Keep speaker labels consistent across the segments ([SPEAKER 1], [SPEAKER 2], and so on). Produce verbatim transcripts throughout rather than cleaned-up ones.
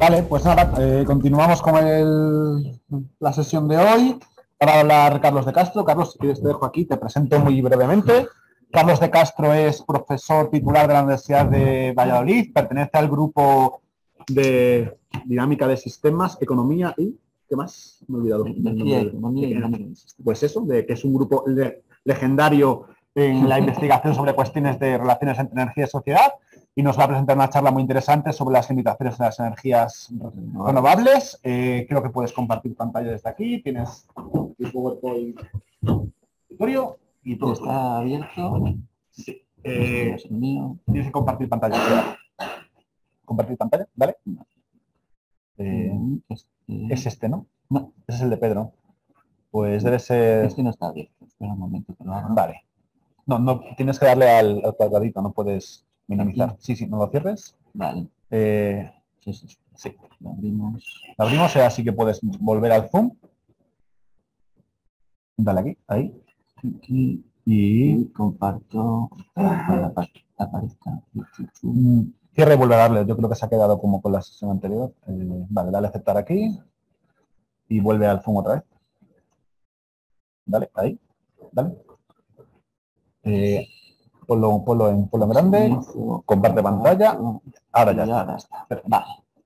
[SPEAKER 1] Vale, pues nada, eh, continuamos con el, la sesión de hoy. Para hablar Carlos de Castro. Carlos, si quieres te dejo aquí, te presento muy brevemente. Carlos de Castro es profesor titular de la Universidad de Valladolid, pertenece al grupo de dinámica de sistemas, economía y ¿qué más? Me he olvidado.
[SPEAKER 2] Energía, economía y dinámica de sistemas.
[SPEAKER 1] Pues eso, de que es un grupo le, legendario en la investigación sobre cuestiones de relaciones entre energía y sociedad, y nos va a presentar una charla muy interesante sobre las limitaciones de las energías renovables. Eh, creo que puedes compartir pantalla desde aquí, tienes el PowerPoint escritorio y todo.
[SPEAKER 2] ¿Está abierto?
[SPEAKER 1] Sí. Eh,
[SPEAKER 2] es el mío.
[SPEAKER 1] Tienes que compartir pantalla. Compartir pantalla, ¿vale? Eh, este... Es este, ¿no? No, ese es el de Pedro. Pues debe ser...
[SPEAKER 2] Este no está abierto. Espera un momento que lo haga.
[SPEAKER 1] Vale. No, no, tienes que darle al, al cuadradito, no puedes minimizar. ¿Aquí? Sí, sí, no lo cierres.
[SPEAKER 2] Vale.
[SPEAKER 1] Eh,
[SPEAKER 2] sí, sí.
[SPEAKER 1] Sí.
[SPEAKER 2] Lo abrimos.
[SPEAKER 1] Lo abrimos, así que puedes volver al zoom. Dale aquí, ahí.
[SPEAKER 2] Aquí.
[SPEAKER 1] Y,
[SPEAKER 2] y comparto. Aparezca.
[SPEAKER 1] Cierra y vuelve a darle. Yo creo que se ha quedado como con la sesión anterior. Eh, vale, dale a aceptar aquí. Y vuelve al zoom otra vez. Dale, ahí. Dale. Eh, ponlo, ponlo, en, ponlo en grande. Comparte pantalla. Ahora ya.
[SPEAKER 2] Ahora está. Vale.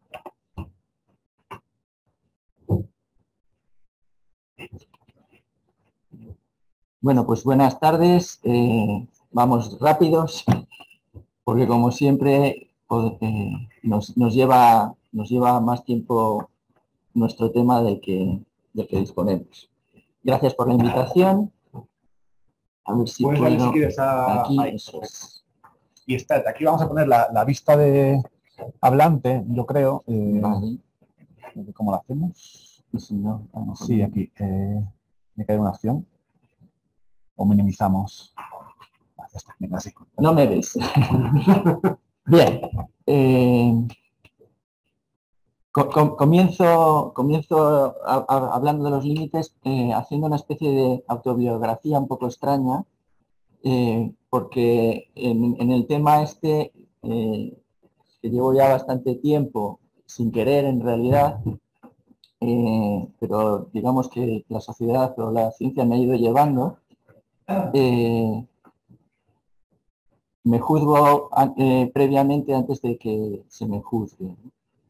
[SPEAKER 2] Bueno, pues buenas tardes. Eh, vamos rápidos, porque como siempre eh, nos, nos, lleva, nos lleva más tiempo nuestro tema del que, del que disponemos. Gracias por la invitación. A ver si
[SPEAKER 1] pues
[SPEAKER 2] puedo...
[SPEAKER 1] si quieres a...
[SPEAKER 2] Aquí,
[SPEAKER 1] ahí.
[SPEAKER 2] eso es.
[SPEAKER 1] Y está, aquí vamos a poner la, la vista de hablante, yo creo. Eh,
[SPEAKER 2] vale.
[SPEAKER 1] ¿Cómo lo hacemos?
[SPEAKER 2] Si no, vamos
[SPEAKER 1] sí, aquí. Eh, me cae una opción. O minimizamos. Venga, así.
[SPEAKER 2] No me ves. Bien. Eh, com comienzo comienzo a, a, hablando de los límites, eh, haciendo una especie de autobiografía un poco extraña, eh, porque en, en el tema este, eh, que llevo ya bastante tiempo, sin querer en realidad, eh, pero digamos que la sociedad o la ciencia me ha ido llevando, eh, me juzgo eh, previamente antes de que se me juzgue.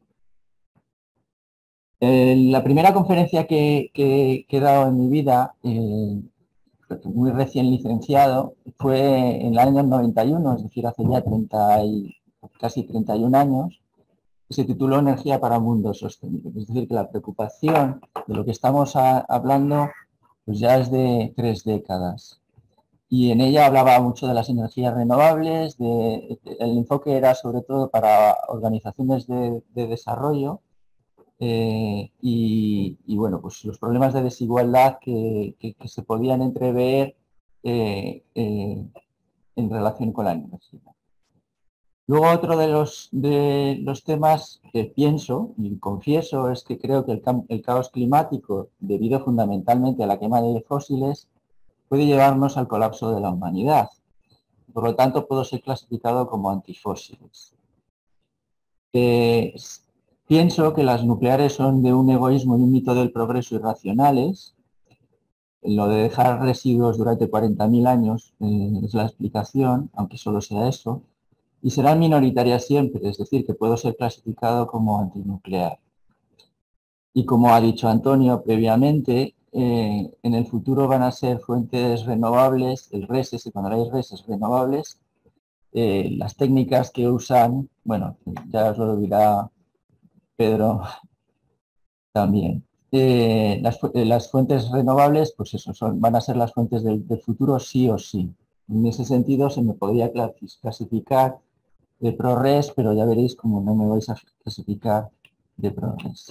[SPEAKER 2] Eh, la primera conferencia que, que, que he dado en mi vida, eh, muy recién licenciado, fue en el año noventa y uno, es decir, hace ya treinta y, casi treinta y un años, que se tituló Energía para un mundo sostenible. Es decir, que la preocupación de lo que estamos a, hablando pues ya es de tres décadas. Y en ella hablaba mucho de las energías renovables, de, el enfoque era sobre todo para organizaciones de, de desarrollo, eh, y, y bueno, pues los problemas de desigualdad que, que, que se podían entrever eh, eh, en relación con la energía. Luego otro de los, de los temas que pienso y confieso es que creo que el, el caos climático, debido fundamentalmente a la quema de fósiles, puede llevarnos al colapso de la humanidad. Por lo tanto, puedo ser clasificado como antifósiles. Eh, pienso que las nucleares son de un egoísmo y un mito del progreso irracionales. Lo de dejar residuos durante cuarenta mil años eh, es la explicación, aunque solo sea eso. Y serán minoritarias siempre, es decir, que puedo ser clasificado como antinuclear. Y como ha dicho Antonio previamente, eh, en el futuro van a ser fuentes renovables, el reses, y cuando hay reses renovables, eh, las técnicas que usan, bueno, ya os lo dirá Pedro también. Eh, las, eh, las fuentes renovables, pues eso, son, van a ser las fuentes del, del futuro sí o sí. En ese sentido se me podría clasificar de ProRes, pero ya veréis cómo no me vais a clasificar de ProRes.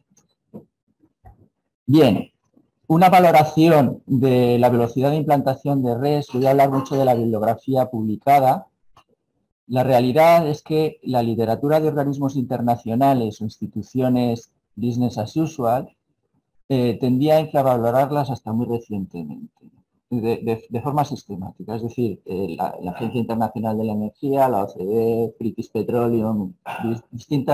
[SPEAKER 2] Bien, una valoración de la velocidad de implantación de RES. Voy a hablar mucho de la bibliografía publicada. La realidad es que la literatura de organismos internacionales o instituciones business as usual eh, tendía a infravalorarlas hasta muy recientemente, de, de, de forma sistemática. Es decir, eh, la, la Agencia Internacional de la Energía, la O C D E, British Petroleum, distintas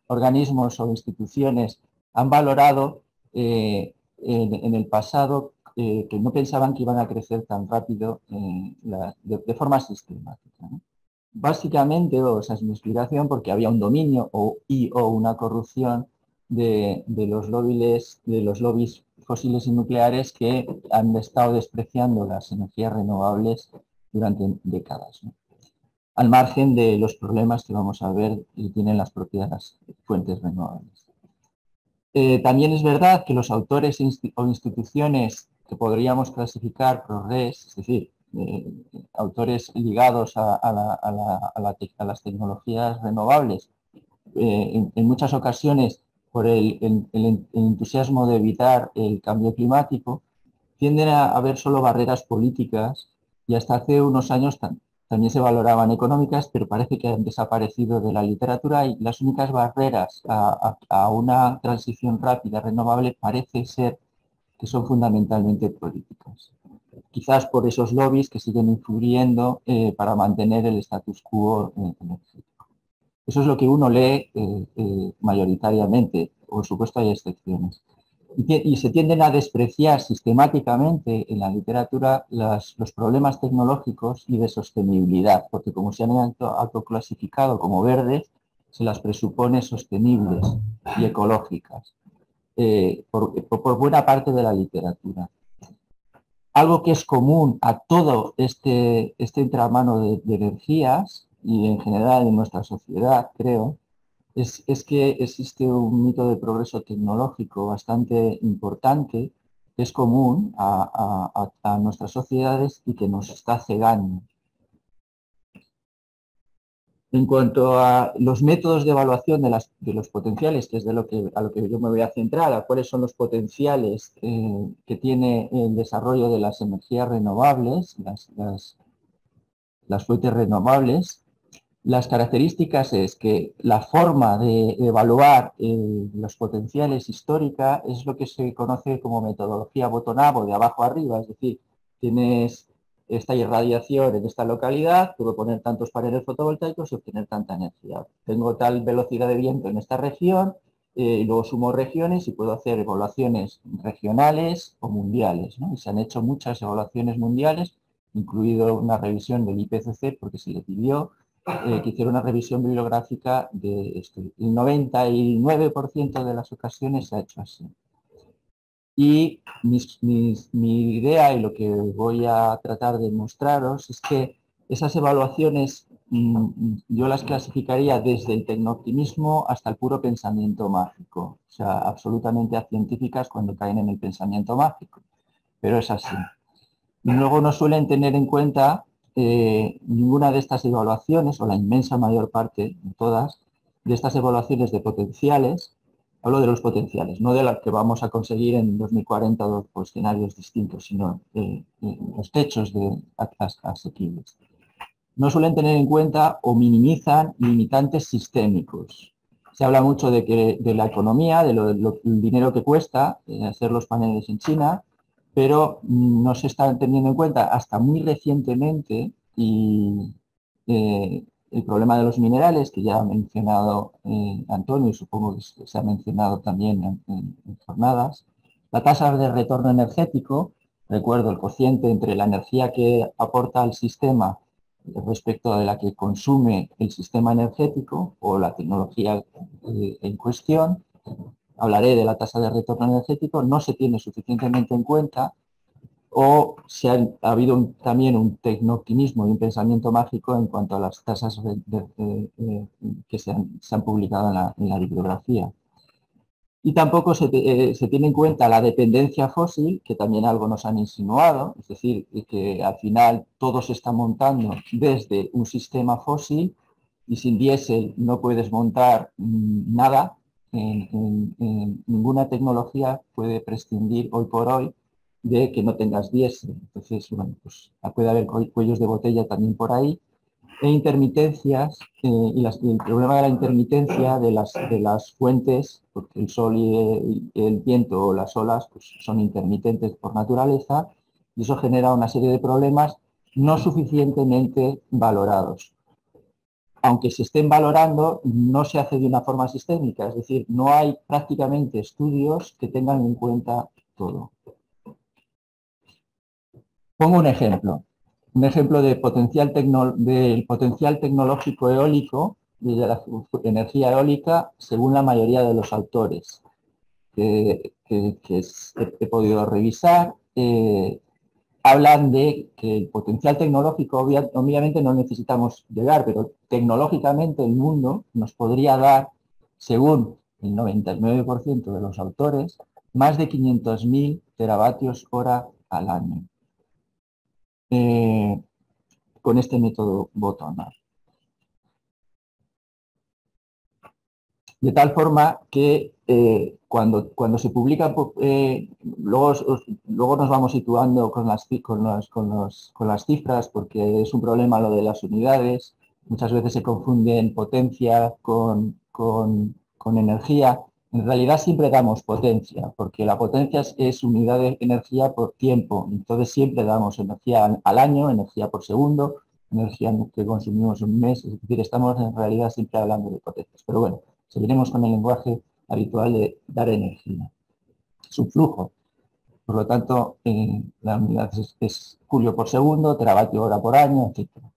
[SPEAKER 2] organismos o instituciones han valorado eh, en, en el pasado eh, que no pensaban que iban a crecer tan rápido eh, la, de, de forma sistemática, ¿no? Básicamente, o esa es mi explicación, porque había un dominio o, y o una corrupción de, de, los lobbies, de los lobbies fósiles y nucleares que han estado despreciando las energías renovables durante décadas, ¿no? Al margen de los problemas que vamos a ver que tienen las propias fuentes renovables. Eh, también es verdad que los autores insti o instituciones que podríamos clasificar ProRes, es decir, eh, autores ligados a, a, la, a, la, a, la a, las tecnologías renovables, eh, en, en muchas ocasiones por el, el, el, entusiasmo de evitar el cambio climático, tienden a, a ver solo barreras políticas y hasta hace unos años tam también se valoraban económicas, pero parece que han desaparecido de la literatura y las únicas barreras a, a, a una transición rápida, renovable, parece ser que son fundamentalmente políticas. Quizás por esos lobbies que siguen influyendo eh, para mantener el status quo eh, energético. Eso es lo que uno lee eh, eh, mayoritariamente, por supuesto hay excepciones. Y, y se tienden a despreciar sistemáticamente en la literatura las, los problemas tecnológicos y de sostenibilidad, porque como se han autoclasificado como verdes, se las presupone sostenibles y ecológicas, eh, por, por buena parte de la literatura. Algo que es común a todo este, este entramano de, de energías y en general en nuestra sociedad, creo, es, es que existe un mito de progreso tecnológico bastante importante, que es común a, a, a nuestras sociedades y que nos está cegando. En cuanto a los métodos de evaluación de, las, de los potenciales, que es de lo que, a lo que yo me voy a centrar, a cuáles son los potenciales eh, que tiene el desarrollo de las energías renovables, las, las, las fuentes renovables, las características es que la forma de evaluar eh, los potenciales histórica es lo que se conoce como metodología bottom-up o de abajo arriba, es decir, tienes esta irradiación en esta localidad, puedo poner tantos paneles fotovoltaicos y obtener tanta energía. Tengo tal velocidad de viento en esta región, eh, y luego sumo regiones y puedo hacer evaluaciones regionales o mundiales, ¿no? Y se han hecho muchas evaluaciones mundiales, incluido una revisión del I P C C, porque se le pidió eh, que hiciera una revisión bibliográfica de esto. El noventa y nueve por ciento de las ocasiones se ha hecho así. Y mis, mis, mi idea y lo que voy a tratar de mostraros es que esas evaluaciones mmm, yo las clasificaría desde el tecnooptimismo hasta el puro pensamiento mágico. O sea, absolutamente acientíficas cuando caen en el pensamiento mágico. Pero es así. Y luego no suelen tener en cuenta eh, ninguna de estas evaluaciones, o la inmensa mayor parte, todas, de estas evaluaciones de potenciales. Hablo de los potenciales, no de las que vamos a conseguir en dos mil cuarenta o por escenarios distintos, sino eh, eh, los techos de asequibles. No suelen tener en cuenta o minimizan limitantes sistémicos. Se habla mucho de, que, de la economía, de lo, de lo, el dinero que cuesta eh, hacer los paneles en China, pero no se está teniendo en cuenta hasta muy recientemente y eh, el problema de los minerales, que ya ha mencionado eh, Antonio y supongo que se ha mencionado también en, en, en jornadas, la tasa de retorno energético, recuerdo el cociente entre la energía que aporta al sistema respecto de la que consume el sistema energético o la tecnología eh, en cuestión. Hablaré de la tasa de retorno energético, no se tiene suficientemente en cuenta o se ha, ha habido un, también un tecnooptimismo y un pensamiento mágico en cuanto a las tasas de, de, de, de, que se han, se han publicado en la, en la bibliografía. Y tampoco se, te, eh, se tiene en cuenta la dependencia fósil, que también algo nos han insinuado, es decir, que al final todo se está montando desde un sistema fósil y sin diésel no puedes montar mmm, nada. En, en, en ninguna tecnología puede prescindir hoy por hoy de que no tengas diésel. Entonces, bueno, pues puede haber cuellos de botella también por ahí. E intermitencias, eh, y, las, y el problema de la intermitencia de las, de las fuentes, porque el sol y el, y el viento o las olas pues, son intermitentes por naturaleza, y eso genera una serie de problemas no suficientemente valorados. aunque se estén valorando, no se hace de una forma sistémica, es decir, no hay prácticamente estudios que tengan en cuenta todo. Pongo un ejemplo, un ejemplo de potencial tecno, del potencial tecnológico eólico, de la energía eólica, según la mayoría de los autores que, que, que he podido revisar. Eh, hablan de que el potencial tecnológico, obvia, obviamente no necesitamos llegar, pero tecnológicamente el mundo nos podría dar, según el noventa y nueve por ciento de los autores, más de quinientos mil teravatios hora al año. Eh, con este método bottom-up. De tal forma que eh, cuando, cuando se publica, eh, luego, luego nos vamos situando con las, con, los, con, los, con las cifras, porque es un problema lo de las unidades. Muchas veces se confunden potencia con, con, con energía. En realidad siempre damos potencia, porque la potencia es, es unidad de energía por tiempo. Entonces siempre damos energía al año, energía por segundo, energía que consumimos un mes. Es decir, estamos en realidad siempre hablando de potencias. Pero bueno, seguiremos con el lenguaje habitual de dar energía. Es un flujo. Por lo tanto, eh, la unidad es, es julio por segundo, teravatio hora por año, etcétera.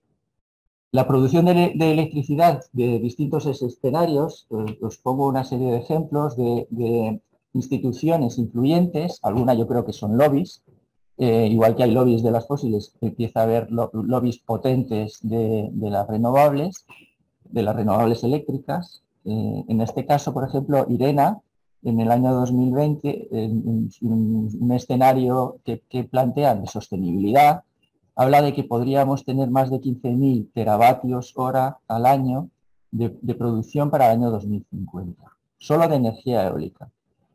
[SPEAKER 2] La producción de, de electricidad de distintos escenarios, eh, os pongo una serie de ejemplos de, de instituciones influyentes, algunas yo creo que son lobbies, eh, igual que hay lobbies de las fósiles, empieza a haber lo, lobbies potentes de, de las renovables, de las renovables eléctricas. Eh, en este caso, por ejemplo, IRENA, en el año dos mil veinte, en, en un escenario que, que plantean de sostenibilidad, habla de que podríamos tener más de quince mil teravatios hora al año de, de producción para el año dos mil cincuenta, solo de energía eólica.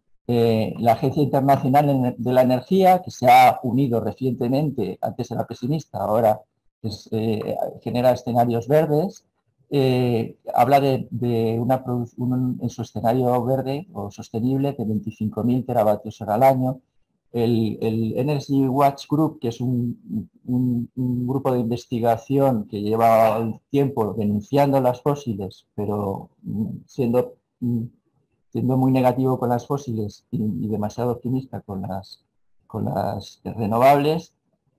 [SPEAKER 2] Eh, la Agencia Internacional de la Energía, que se ha unido recientemente, antes era pesimista, ahora es, eh, genera escenarios verdes, eh, habla de, de una un, en su escenario verde o sostenible de veinticinco mil teravatios hora al año. El, el Energy Watch Group, que es un, un, un grupo de investigación que lleva tiempo denunciando las fósiles, pero siendo, siendo muy negativo con las fósiles y, y demasiado optimista con las, con las renovables.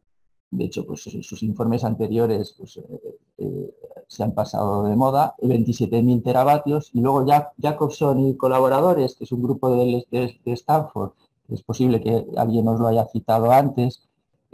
[SPEAKER 2] De hecho, pues sus informes anteriores pues, eh, eh, se han pasado de moda, veintisiete mil teravatios, y luego ya Jacobson y colaboradores, que es un grupo de, de, de Stanford, es posible que alguien nos lo haya citado antes.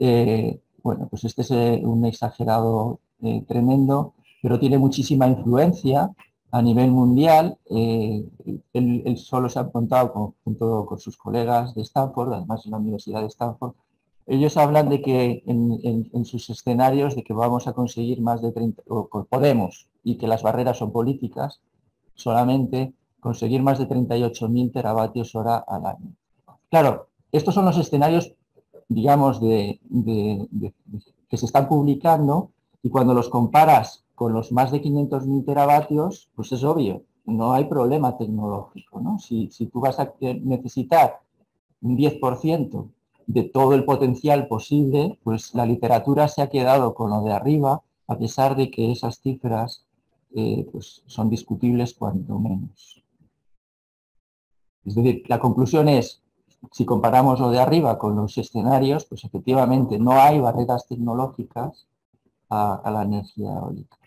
[SPEAKER 2] Eh, bueno, pues este es eh, un exagerado eh, tremendo, pero tiene muchísima influencia a nivel mundial. Eh, él, él solo se ha contado con, junto con sus colegas de Stanford, además de la Universidad de Stanford. Ellos hablan de que en, en, en sus escenarios de que vamos a conseguir más de treinta, o podemos, y que las barreras son políticas, solamente conseguir más de treinta y ocho mil teravatios hora al año. Claro, estos son los escenarios, digamos, de, de, de, de, que se están publicando, y cuando los comparas con los más de quinientos mil teravatios, pues es obvio, no hay problema tecnológico, ¿no? Si, si tú vas a necesitar un diez por ciento de todo el potencial posible, pues la literatura se ha quedado con lo de arriba, a pesar de que esas cifras eh, pues son discutibles cuanto menos. Es decir, la conclusión es, si comparamos lo de arriba con los escenarios, pues efectivamente no hay barreras tecnológicas a, a la energía eólica.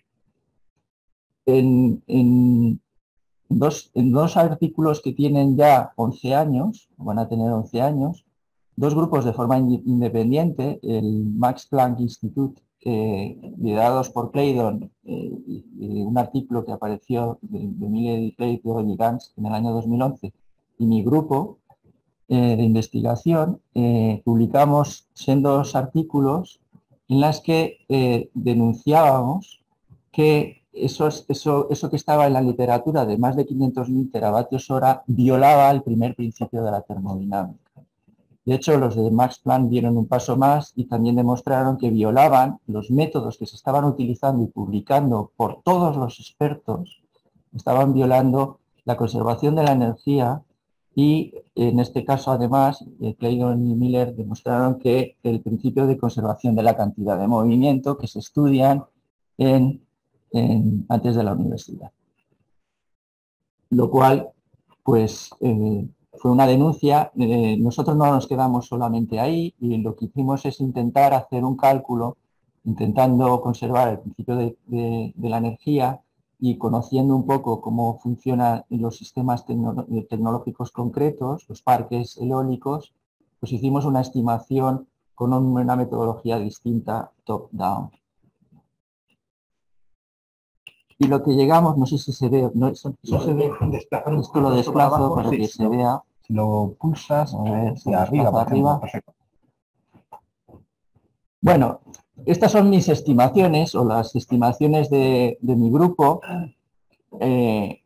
[SPEAKER 2] En, en, dos, en dos artículos que tienen ya once años, van a tener once años, dos grupos de forma independiente, el Max Planck Institute, eh, liderados por Claydon, eh, y un artículo que apareció de, de Miller y Claydon y Gans en el año dos mil once, y mi grupo eh, de investigación, eh, publicamos sendos artículos en las que eh, denunciábamos que eso, eso, eso que estaba en la literatura de más de quinientos mil teravatios hora violaba el primer principio de la termodinámica. De hecho, los de Max Planck dieron un paso más y también demostraron que violaban los métodos que se estaban utilizando y publicando por todos los expertos, estaban violando la conservación de la energía, y en este caso, además, Claydon y Miller demostraron que el principio de conservación de la cantidad de movimiento que se estudian en en, antes de la universidad. Lo cual, pues, eh, fue una denuncia. Eh, nosotros no nos quedamos solamente ahí y lo que hicimos es intentar hacer un cálculo, intentando conservar el principio de, de, de la energía y conociendo un poco cómo funcionan los sistemas tecno, tecnológicos concretos, los parques eólicos, pues hicimos una estimación con una metodología distinta top-down. Y lo que llegamos, no sé si se ve, no, eso, eso se ve, esto lo desplazo para que se vea.
[SPEAKER 1] Si lo pulsas,
[SPEAKER 2] a ver,
[SPEAKER 1] si arriba, por
[SPEAKER 2] arriba.
[SPEAKER 1] ejemplo, perfecto.
[SPEAKER 2] Bueno, estas son mis estimaciones o las estimaciones de, de mi grupo eh,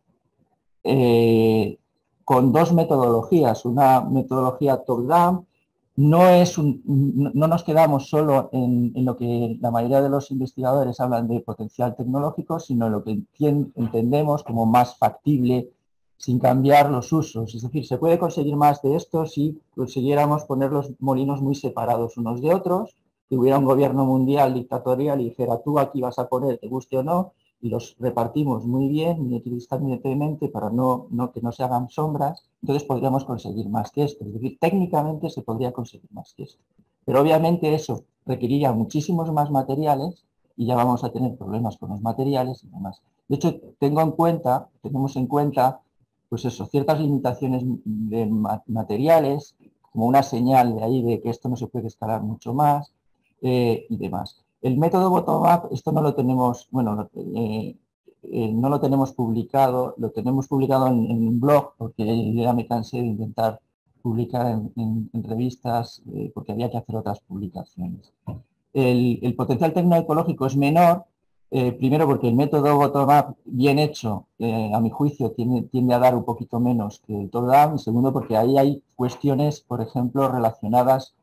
[SPEAKER 2] eh, con dos metodologías. Una metodología top-down. No, es un, no nos quedamos solo en, en lo que la mayoría de los investigadores hablan de potencial tecnológico, sino en lo que entendemos como más factible sin cambiar los usos. Es decir, se puede conseguir más de esto si consiguiéramos poner los molinos muy separados unos de otros, que hubiera un gobierno mundial dictatorial y dijera tú aquí vas a poner, te guste o no, y los repartimos muy bien, muy equidistantamente para no, no, que no se hagan sombras, entonces podríamos conseguir más que esto. Es decir, técnicamente se podría conseguir más que esto. Pero obviamente eso requeriría muchísimos más materiales y ya vamos a tener problemas con los materiales y demás. De hecho, tengo en cuenta, tenemos en cuenta, pues eso, ciertas limitaciones de materiales, como una señal de ahí de que esto no se puede escalar mucho más eh, y demás. El método bottom-up, esto no lo tenemos, bueno, eh, eh, no lo tenemos publicado, lo tenemos publicado en, en un blog, porque yo ya me cansé de intentar publicar en, en, en revistas, eh, porque había que hacer otras publicaciones. El, el potencial tecnoecológico es menor, eh, primero porque el método bottom-up bien hecho, eh, a mi juicio, tiende, tiende a dar un poquito menos que el top-down, y segundo porque ahí hay cuestiones, por ejemplo, relacionadas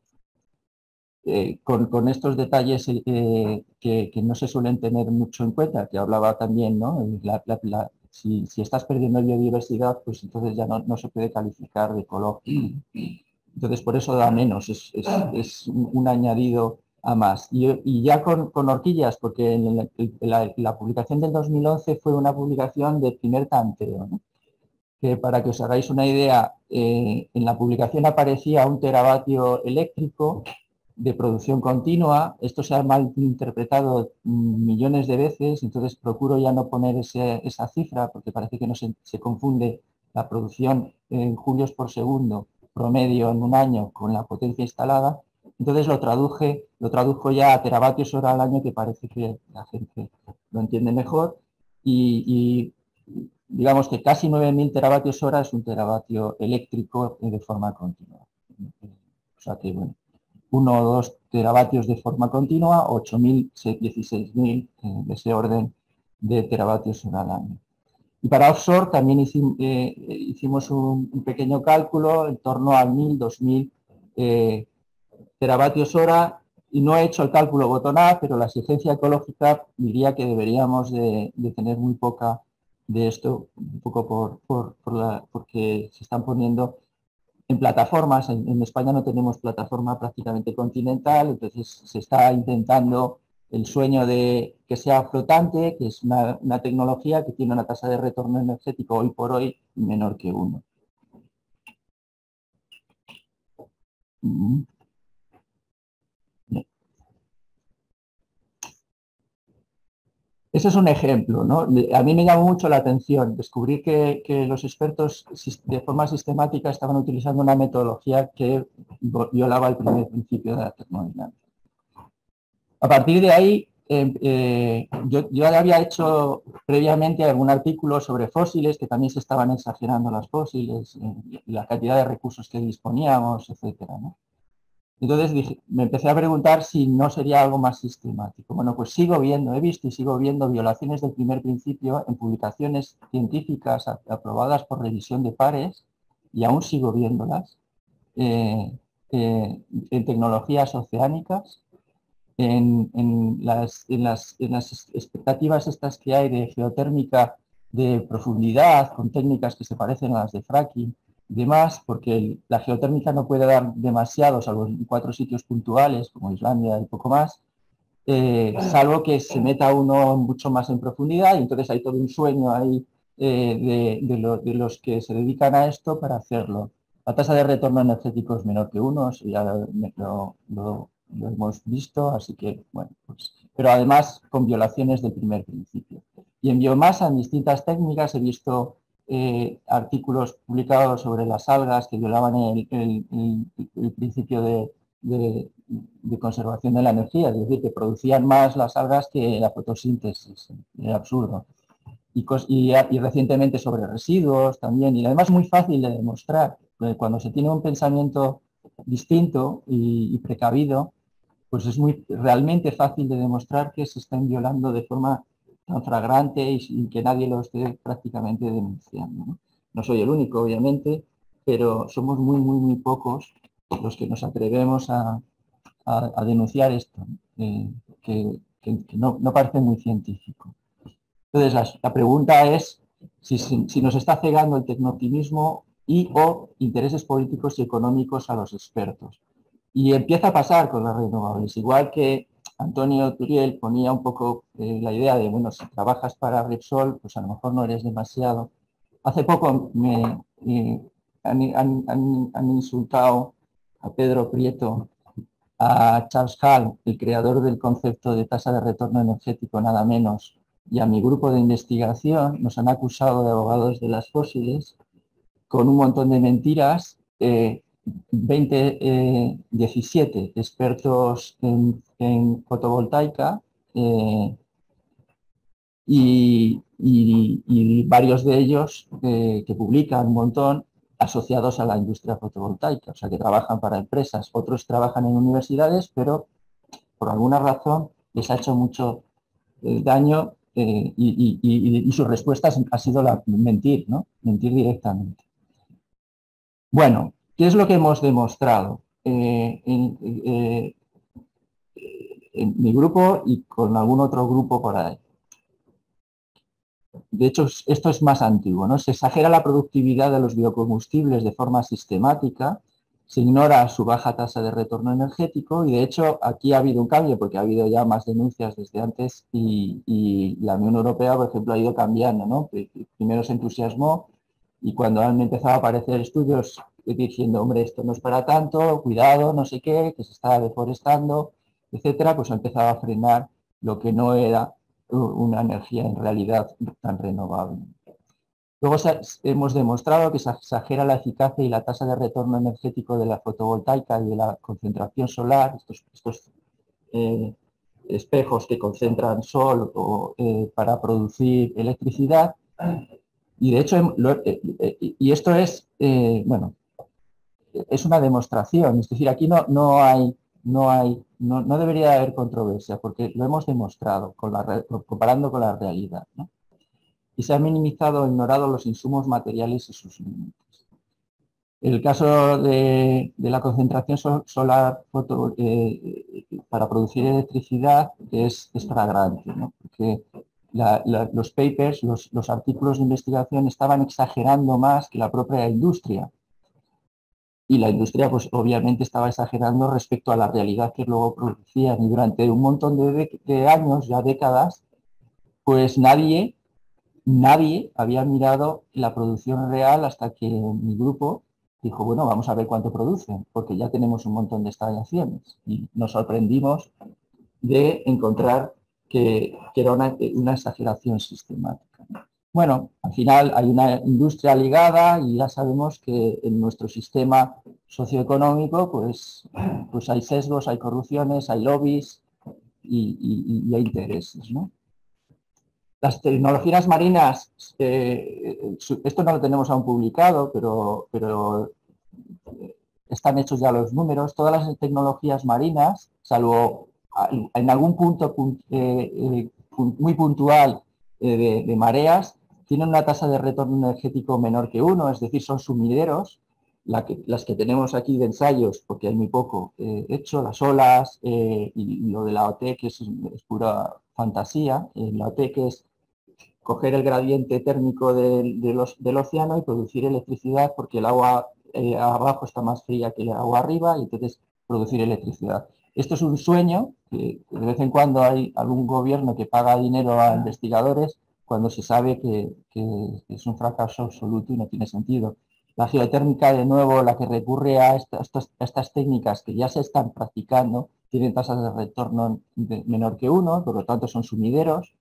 [SPEAKER 2] Eh, con, con estos detalles eh, que, que no se suelen tener mucho en cuenta, que hablaba también, ¿no? La, la, la, si, si estás perdiendo biodiversidad, pues entonces ya no, no se puede calificar de ecológico. Entonces, por eso da menos, es, es, es un añadido a más. Y, y ya con, con horquillas, porque en la, la, la publicación del dos mil once fue una publicación de primer tanteo, ¿no? Que para que os hagáis una idea, eh, en la publicación aparecía un teravatio eléctrico de producción continua. Esto se ha malinterpretado millones de veces, entonces procuro ya no poner ese, esa cifra porque parece que no se, se confunde la producción en julios por segundo promedio en un año con la potencia instalada. Entonces lo traduje, lo tradujo ya a teravatios hora al año, que parece que la gente lo entiende mejor, y, y digamos que casi nueve mil teravatios hora es un teravatio eléctrico de forma continua. O sea que, bueno, uno o dos teravatios de forma continua, ocho mil, dieciséis mil eh, de ese orden de teravatios hora al año. Y para offshore también hicimos, eh, hicimos un, un pequeño cálculo en torno a mil, dos mil eh, teravatios hora, y no he hecho el cálculo bottom-up, pero la exigencia ecológica diría que deberíamos de, de tener muy poca de esto, un poco por, por, por la, porque se están poniendo en plataformas. En, en España no tenemos plataforma prácticamente continental, entonces se está intentando el sueño de que sea flotante, que es una, una tecnología que tiene una tasa de retorno energético hoy por hoy menor que uno. Mm. Ese es un ejemplo, ¿no? A mí me llamó mucho la atención descubrir que, que los expertos de forma sistemática estaban utilizando una metodología que violaba el primer principio de la termodinámica. A partir de ahí, eh, eh, yo, yo había hecho previamente algún artículo sobre fósiles, que también se estaban exagerando las fósiles, eh, la cantidad de recursos que disponíamos, etcétera, ¿no? Entonces dije, me empecé a preguntar si no sería algo más sistemático. Bueno, pues sigo viendo, he visto y sigo viendo violaciones del primer principio en publicaciones científicas aprobadas por revisión de pares, y aún sigo viéndolas, eh, eh, en tecnologías oceánicas, en, en, las, en, las, en las expectativas estas que hay de geotérmica de profundidad, con técnicas que se parecen a las de fracking, demás, porque el, la geotérmica no puede dar demasiado, salvo en cuatro sitios puntuales, como Islandia y poco más, eh, salvo que se meta uno mucho más en profundidad, y entonces hay todo un sueño ahí eh, de, de, lo, de los que se dedican a esto para hacerlo. La tasa de retorno energético es menor que uno, eso ya lo, lo, lo, lo hemos visto, así que, bueno, pues, pero además con violaciones del primer principio. Y en biomasa, en distintas técnicas, he visto eh, artículos publicados sobre las algas que violaban el, el, el, el principio de, de, de conservación de la energía, es decir, que producían más las algas que la fotosíntesis. Era absurdo. Y, y, y recientemente sobre residuos también, y además muy fácil de demostrar. Cuando se tiene un pensamiento distinto y, y precavido, pues es muy realmente fácil de demostrar que se están violando de forma tan flagrante y, y que nadie lo esté prácticamente denunciando, ¿no? No soy el único, obviamente, pero somos muy, muy, muy pocos los que nos atrevemos a, a, a denunciar esto, ¿no? eh, que, que, que no, no parece muy científico. Entonces, la, la pregunta es si, si, si nos está cegando el tecnooptimismo y o intereses políticos y económicos a los expertos. Y empieza a pasar con las renovables. Igual que Antonio Turiel ponía un poco eh, la idea de, bueno, si trabajas para Repsol, pues a lo mejor no eres demasiado. Hace poco me eh, han, han, han, han insultado a Pedro Prieto, a Charles Hall, el creador del concepto de tasa de retorno energético, nada menos, y a mi grupo de investigación. Nos han acusado de abogados de las fósiles con un montón de mentiras. Eh, veinte, eh, diecisiete expertos en, en fotovoltaica eh, y, y, y varios de ellos eh, que publican un montón asociados a la industria fotovoltaica, o sea, que trabajan para empresas. Otros trabajan en universidades, pero por alguna razón les ha hecho mucho eh, daño eh, y, y, y, y su respuesta ha sido la mentir, ¿no? Mentir directamente. Bueno, ¿qué es lo que hemos demostrado eh, en, eh, en mi grupo y con algún otro grupo por ahí? De hecho, esto es más antiguo, ¿no? Se exagera la productividad de los biocombustibles de forma sistemática, se ignora su baja tasa de retorno energético y, de hecho, aquí ha habido un cambio porque ha habido ya más denuncias desde antes y, y la Unión Europea, por ejemplo, ha ido cambiando, ¿no? Primero se entusiasmó y cuando han empezado a aparecer estudios diciendo, hombre, esto no es para tanto, cuidado, no sé qué, que se está deforestando, etcétera, pues ha empezado a frenar lo que no era una energía en realidad tan renovable. Luego hemos demostrado que se exagera la eficacia y la tasa de retorno energético de la fotovoltaica y de la concentración solar, estos, estos eh, espejos que concentran sol o, eh, para producir electricidad. Y de hecho, lo, eh, eh, y esto es, eh, bueno, es una demostración, es decir, aquí no, no hay, no, hay no, no debería haber controversia porque lo hemos demostrado con la, comparando con la realidad, ¿no? Y se han minimizado o ignorado los insumos materiales y sus límites. El caso de, de la concentración solar foto, eh, para producir electricidad es, es flagrante, ¿no? Porque la, la, los papers, los, los artículos de investigación estaban exagerando más que la propia industria. Y la industria, pues obviamente estaba exagerando respecto a la realidad que luego producían. Y durante un montón de, de años, ya décadas, pues nadie, nadie había mirado la producción real hasta que mi grupo dijo, bueno, vamos a ver cuánto producen, porque ya tenemos un montón de instalaciones. Y nos sorprendimos de encontrar que, que era una, una exageración sistemática. Bueno, al final hay una industria ligada y ya sabemos que en nuestro sistema socioeconómico pues, pues hay sesgos, hay corrupciones, hay lobbies y, y, y hay intereses, ¿no? Las tecnologías marinas, eh, esto no lo tenemos aún publicado, pero, pero están hechos ya los números. Todas las tecnologías marinas, salvo en algún punto eh, eh, muy puntual eh, de, de mareas, tienen una tasa de retorno energético menor que uno, es decir, son sumideros. La que, las que tenemos aquí de ensayos, porque hay muy poco eh, hecho, las olas eh, y, y lo de la O T, que es, es pura fantasía. Eh, la O T, que es coger el gradiente térmico de, de los, del océano y producir electricidad, porque el agua eh, abajo está más fría que el agua arriba, y entonces producir electricidad. Esto es un sueño, que de vez en cuando hay algún gobierno que paga dinero a investigadores cuando se sabe que, que es un fracaso absoluto y no tiene sentido. La geotérmica, de nuevo, la que recurre a estas, a estas técnicas que ya se están practicando, tienen tasas de retorno de menor que uno, por lo tanto son sumideros.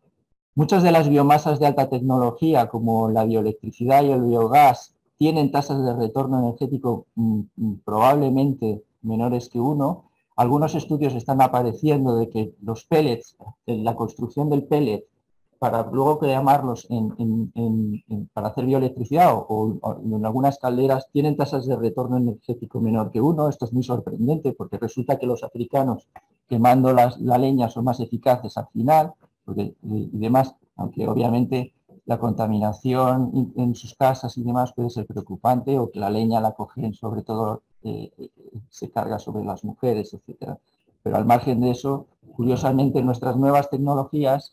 [SPEAKER 2] Muchas de las biomasas de alta tecnología, como la bioelectricidad y el biogás, tienen tasas de retorno energético mm, probablemente menores que uno. Algunos estudios están apareciendo de que los pellets, la construcción del pellet, para luego llamarlos en, en, en, en, para hacer bioelectricidad o, o en algunas calderas, tienen tasas de retorno energético menor que uno. Esto es muy sorprendente porque resulta que los africanos quemando las, la leña son más eficaces al final porque, y, y demás, aunque obviamente la contaminación en sus casas y demás puede ser preocupante o que la leña la cogen sobre todo, eh, se carga sobre las mujeres, etcétera. Pero al margen de eso, curiosamente nuestras nuevas tecnologías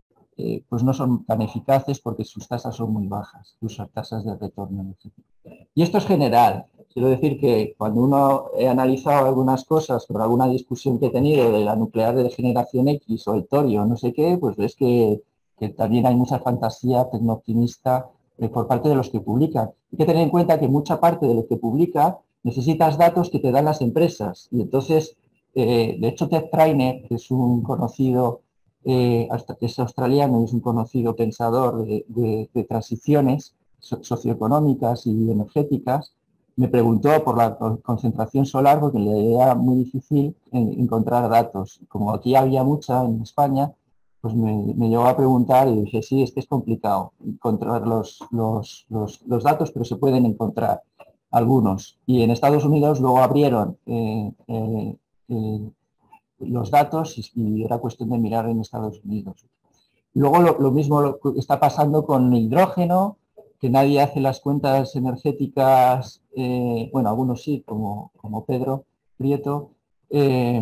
[SPEAKER 2] Eh, pues no son tan eficaces porque sus tasas son muy bajas, sus tasas de retorno energético. Y esto es general. Quiero decir que cuando uno he analizado algunas cosas por alguna discusión que he tenido de la nuclear de generación X o el torio, no sé qué, pues ves que, que también hay mucha fantasía tecnooptimista eh, por parte de los que publican. Hay que tener en cuenta que mucha parte de lo que publica necesitas datos que te dan las empresas. Y entonces, eh, de hecho, Ted Trainer, que es un conocido Eh, es australiano y es un conocido pensador de, de, de transiciones so, socioeconómicas y energéticas, me preguntó por la concentración solar porque le era muy difícil en, encontrar datos. Como aquí había mucha en España, pues me, me llegó a preguntar y dije, sí, es que es complicado encontrar los, los, los, los datos, pero se pueden encontrar algunos. Y en Estados Unidos luego abrieron eh, eh, eh, los datos y era cuestión de mirar en Estados Unidos. Luego lo, lo mismo lo está pasando con el hidrógeno, que nadie hace las cuentas energéticas, eh, bueno, algunos sí, como, como Pedro Prieto, eh,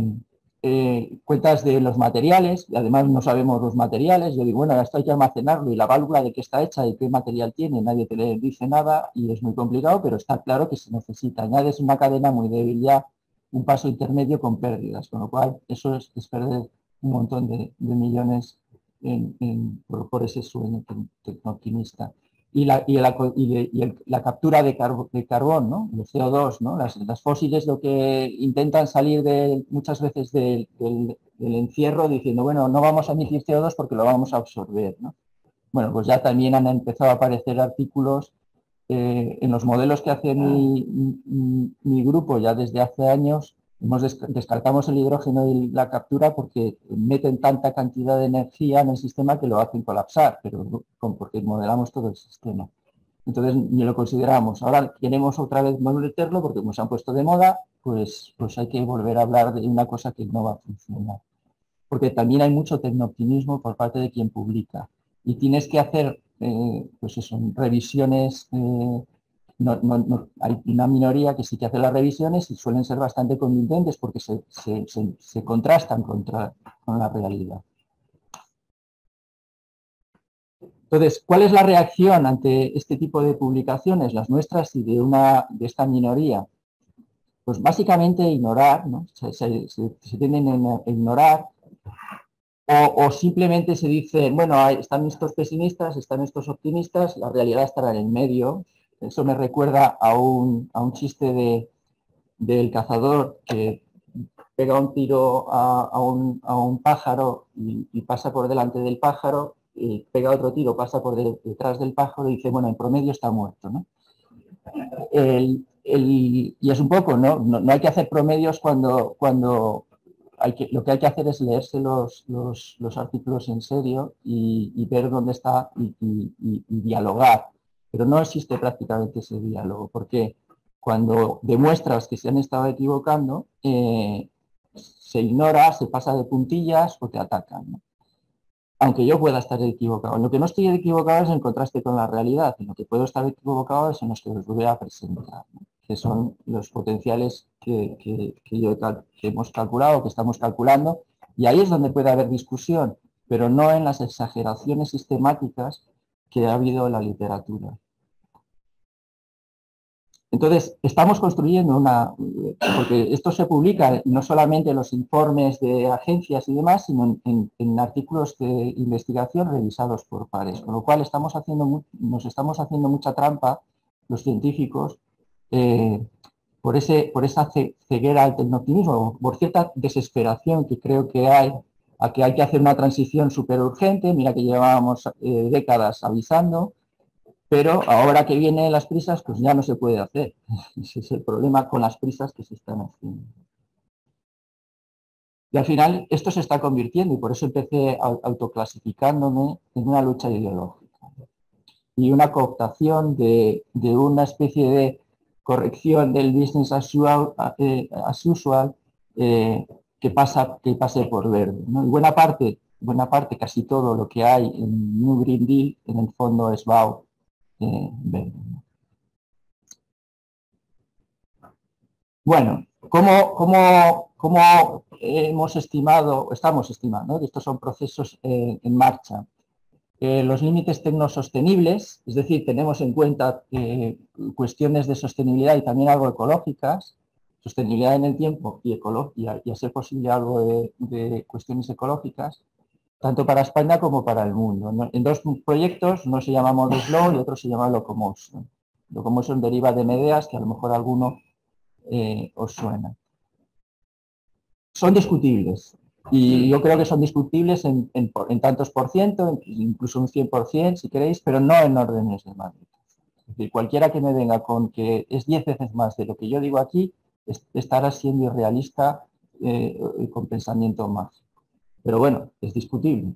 [SPEAKER 2] eh, cuentas de los materiales, y además no sabemos los materiales. Yo digo, bueno, esto hay que almacenarlo y la válvula de qué está hecha y qué material tiene, nadie te le dice nada y es muy complicado, pero está claro que se necesita. Añades una cadena muy débil ya, un paso intermedio con pérdidas, con lo cual eso es, es perder un montón de, de millones en, en, por, por ese sueño tecnooptimista. Y la, y la, y de, y el, la captura de, carbo, de carbón, ¿no? El C O dos, ¿no? Las, las fósiles lo que intentan salir de, muchas veces de, del, del encierro diciendo, bueno, no vamos a emitir C O dos porque lo vamos a absorber, ¿no? Bueno, pues ya también han empezado a aparecer artículos eh, en los modelos que hace mi, mi, mi grupo ya desde hace años. Hemos des descartamos el hidrógeno y la captura porque meten tanta cantidad de energía en el sistema que lo hacen colapsar, pero porque modelamos todo el sistema. Entonces ni lo consideramos. Ahora queremos otra vez meterlo porque como se han puesto de moda, pues, pues hay que volver a hablar de una cosa que no va a funcionar. Porque también hay mucho tecnooptimismo por parte de quien publica. Y tienes que hacer, eh, pues eso, revisiones. Eh, No, no, no, hay una minoría que sí que hace las revisiones y suelen ser bastante convincentes porque se, se, se, se contrastan contra, con la realidad. Entonces, ¿cuál es la reacción ante este tipo de publicaciones, las nuestras y de, una, de esta minoría? Pues básicamente ignorar, ¿no? se, se, se, se tienden a ignorar o, o simplemente se dice, bueno, hay, están estos pesimistas, están estos optimistas, la realidad estará en el medio. Eso me recuerda a un, a un chiste de, del cazador que pega un tiro a, a, un, a un pájaro y, y pasa por delante del pájaro, y pega otro tiro, pasa por de, detrás del pájaro y dice, bueno, en promedio está muerto, ¿no? El, el, y es un poco, ¿no? No, no hay que hacer promedios cuando, cuando hay que, lo que hay que hacer es leerse los, los, los artículos en serio y, y ver dónde está y, y, y, y dialogar. Pero no existe prácticamente ese diálogo, porque cuando demuestras que se han estado equivocando, eh, se ignora, se pasa de puntillas o te atacan, ¿no? Aunque yo pueda estar equivocado. En lo que no estoy equivocado es en contraste con la realidad. En lo que puedo estar equivocado es en los que os voy a presentar, ¿no? Que son los potenciales que, que, que, yo, que hemos calculado, que estamos calculando. Y ahí es donde puede haber discusión, pero no en las exageraciones sistemáticas que ha habido en la literatura. Entonces, estamos construyendo una, porque esto se publica no solamente en los informes de agencias y demás, sino en, en, en artículos de investigación revisados por pares, con lo cual estamos haciendo, nos estamos haciendo mucha trampa los científicos eh, por, ese, por esa ceguera al tecnooptimismo, por cierta desesperación que creo que hay, a que hay que hacer una transición súper urgente. Mira que llevábamos eh, décadas avisando, pero ahora que vienen las prisas, pues ya no se puede hacer. Ese es el problema con las prisas que se están haciendo. Y al final esto se está convirtiendo, y por eso empecé autoclasificándome, en una lucha ideológica y una cooptación de, de una especie de corrección del business as usual, eh, as usual eh, que, pasa, que pase por verde, ¿no? Y buena parte, buena parte, casi todo lo que hay en New Green Deal, en el fondo es B A U eh, verde. Bueno, ¿cómo, cómo, cómo hemos estimado, estamos estimando, ¿no? que estos son procesos eh, en marcha? Eh, los límites tecnosostenibles, es decir, tenemos en cuenta eh, cuestiones de sostenibilidad y también algo ecológicas, sostenibilidad en el tiempo y, ecología, y a ser posible algo de, de cuestiones ecológicas, tanto para España como para el mundo, ¿no? En dos proyectos, uno se llama Modus Law y otro se llama Locomotion. Locomotion deriva de Medeas, que a lo mejor alguno eh, os suena. Son discutibles. Y yo creo que son discutibles en, en, en tantos por ciento, incluso un cien por cien si queréis, pero no en órdenes de magnitud. Es decir, cualquiera que me venga con que es diez veces más de lo que yo digo aquí, es, estará siendo irrealista eh, con pensamiento mágico. Pero bueno, es discutible.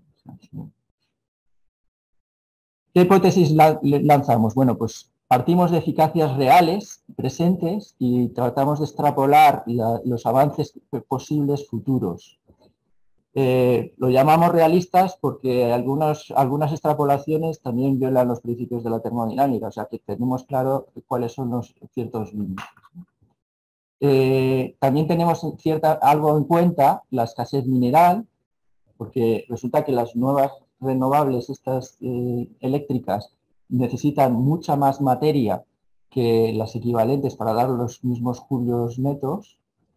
[SPEAKER 2] ¿Qué hipótesis lanzamos? Bueno, pues partimos de eficacias reales, presentes, y tratamos de extrapolar la, los avances posibles futuros. Eh, lo llamamos realistas porque algunos, algunas extrapolaciones también violan los principios de la termodinámica, o sea que tenemos claro cuáles son los ciertos límites. Eh, también tenemos cierta, algo en cuenta la escasez mineral, porque resulta que las nuevas renovables, estas eh, eléctricas, necesitan mucha más materia que las equivalentes para dar los mismos julios netos.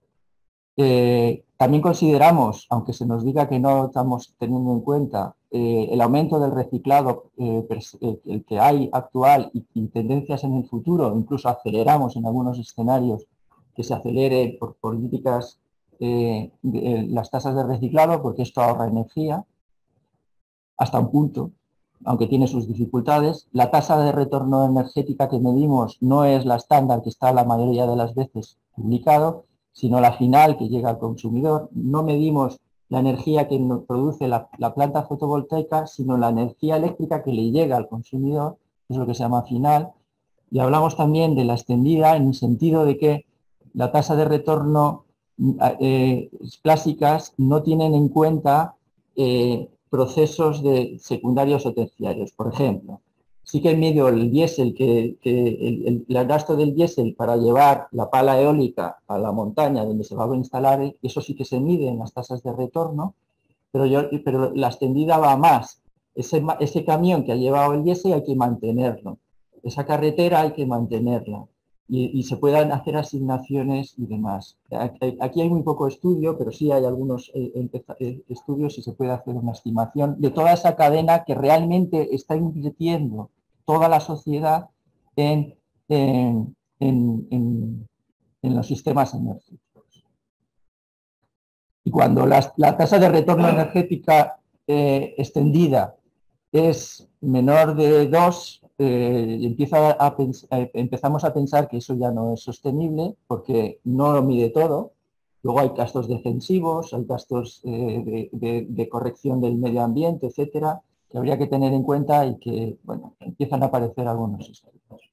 [SPEAKER 2] Eh, también consideramos, aunque se nos diga que no estamos teniendo en cuenta, eh, el aumento del reciclado eh, el que hay actual y, y tendencias en el futuro, incluso aceleramos en algunos escenarios que se acelere por políticas eh, de, las tasas de reciclado, porque esto ahorra energía hasta un punto, aunque tiene sus dificultades. La tasa de retorno energética que medimos no es la estándar que está la mayoría de las veces publicado, sino la final que llega al consumidor. No medimos la energía que nos produce la, la planta fotovoltaica, sino la energía eléctrica que le llega al consumidor, que es lo que se llama final. Y hablamos también de la extendida en el sentido de que la tasa de retorno eh, clásicas no tienen en cuenta eh, procesos de secundarios o terciarios. Por ejemplo, sí que mido el diésel, que, que el, el, el gasto del diésel para llevar la pala eólica a la montaña donde se va a instalar, eso sí que se mide en las tasas de retorno, pero, yo, pero la extendida va más. Ese, ese camión que ha llevado el diésel hay que mantenerlo. Esa carretera hay que mantenerla. Y, y se puedan hacer asignaciones y demás. Aquí hay muy poco estudio, pero sí hay algunos eh, estudios y se puede hacer una estimación de toda esa cadena que realmente está invirtiendo toda la sociedad en, en, en, en, en los sistemas energéticos. Y cuando la, la tasa de retorno energética eh, extendida es menor de dos, eh, empieza a eh, empezamos a pensar que eso ya no es sostenible porque no lo mide todo. Luego hay gastos defensivos, hay gastos eh, de, de, de corrección del medio ambiente, etcétera, que habría que tener en cuenta y que, bueno, empiezan a aparecer algunos estudios.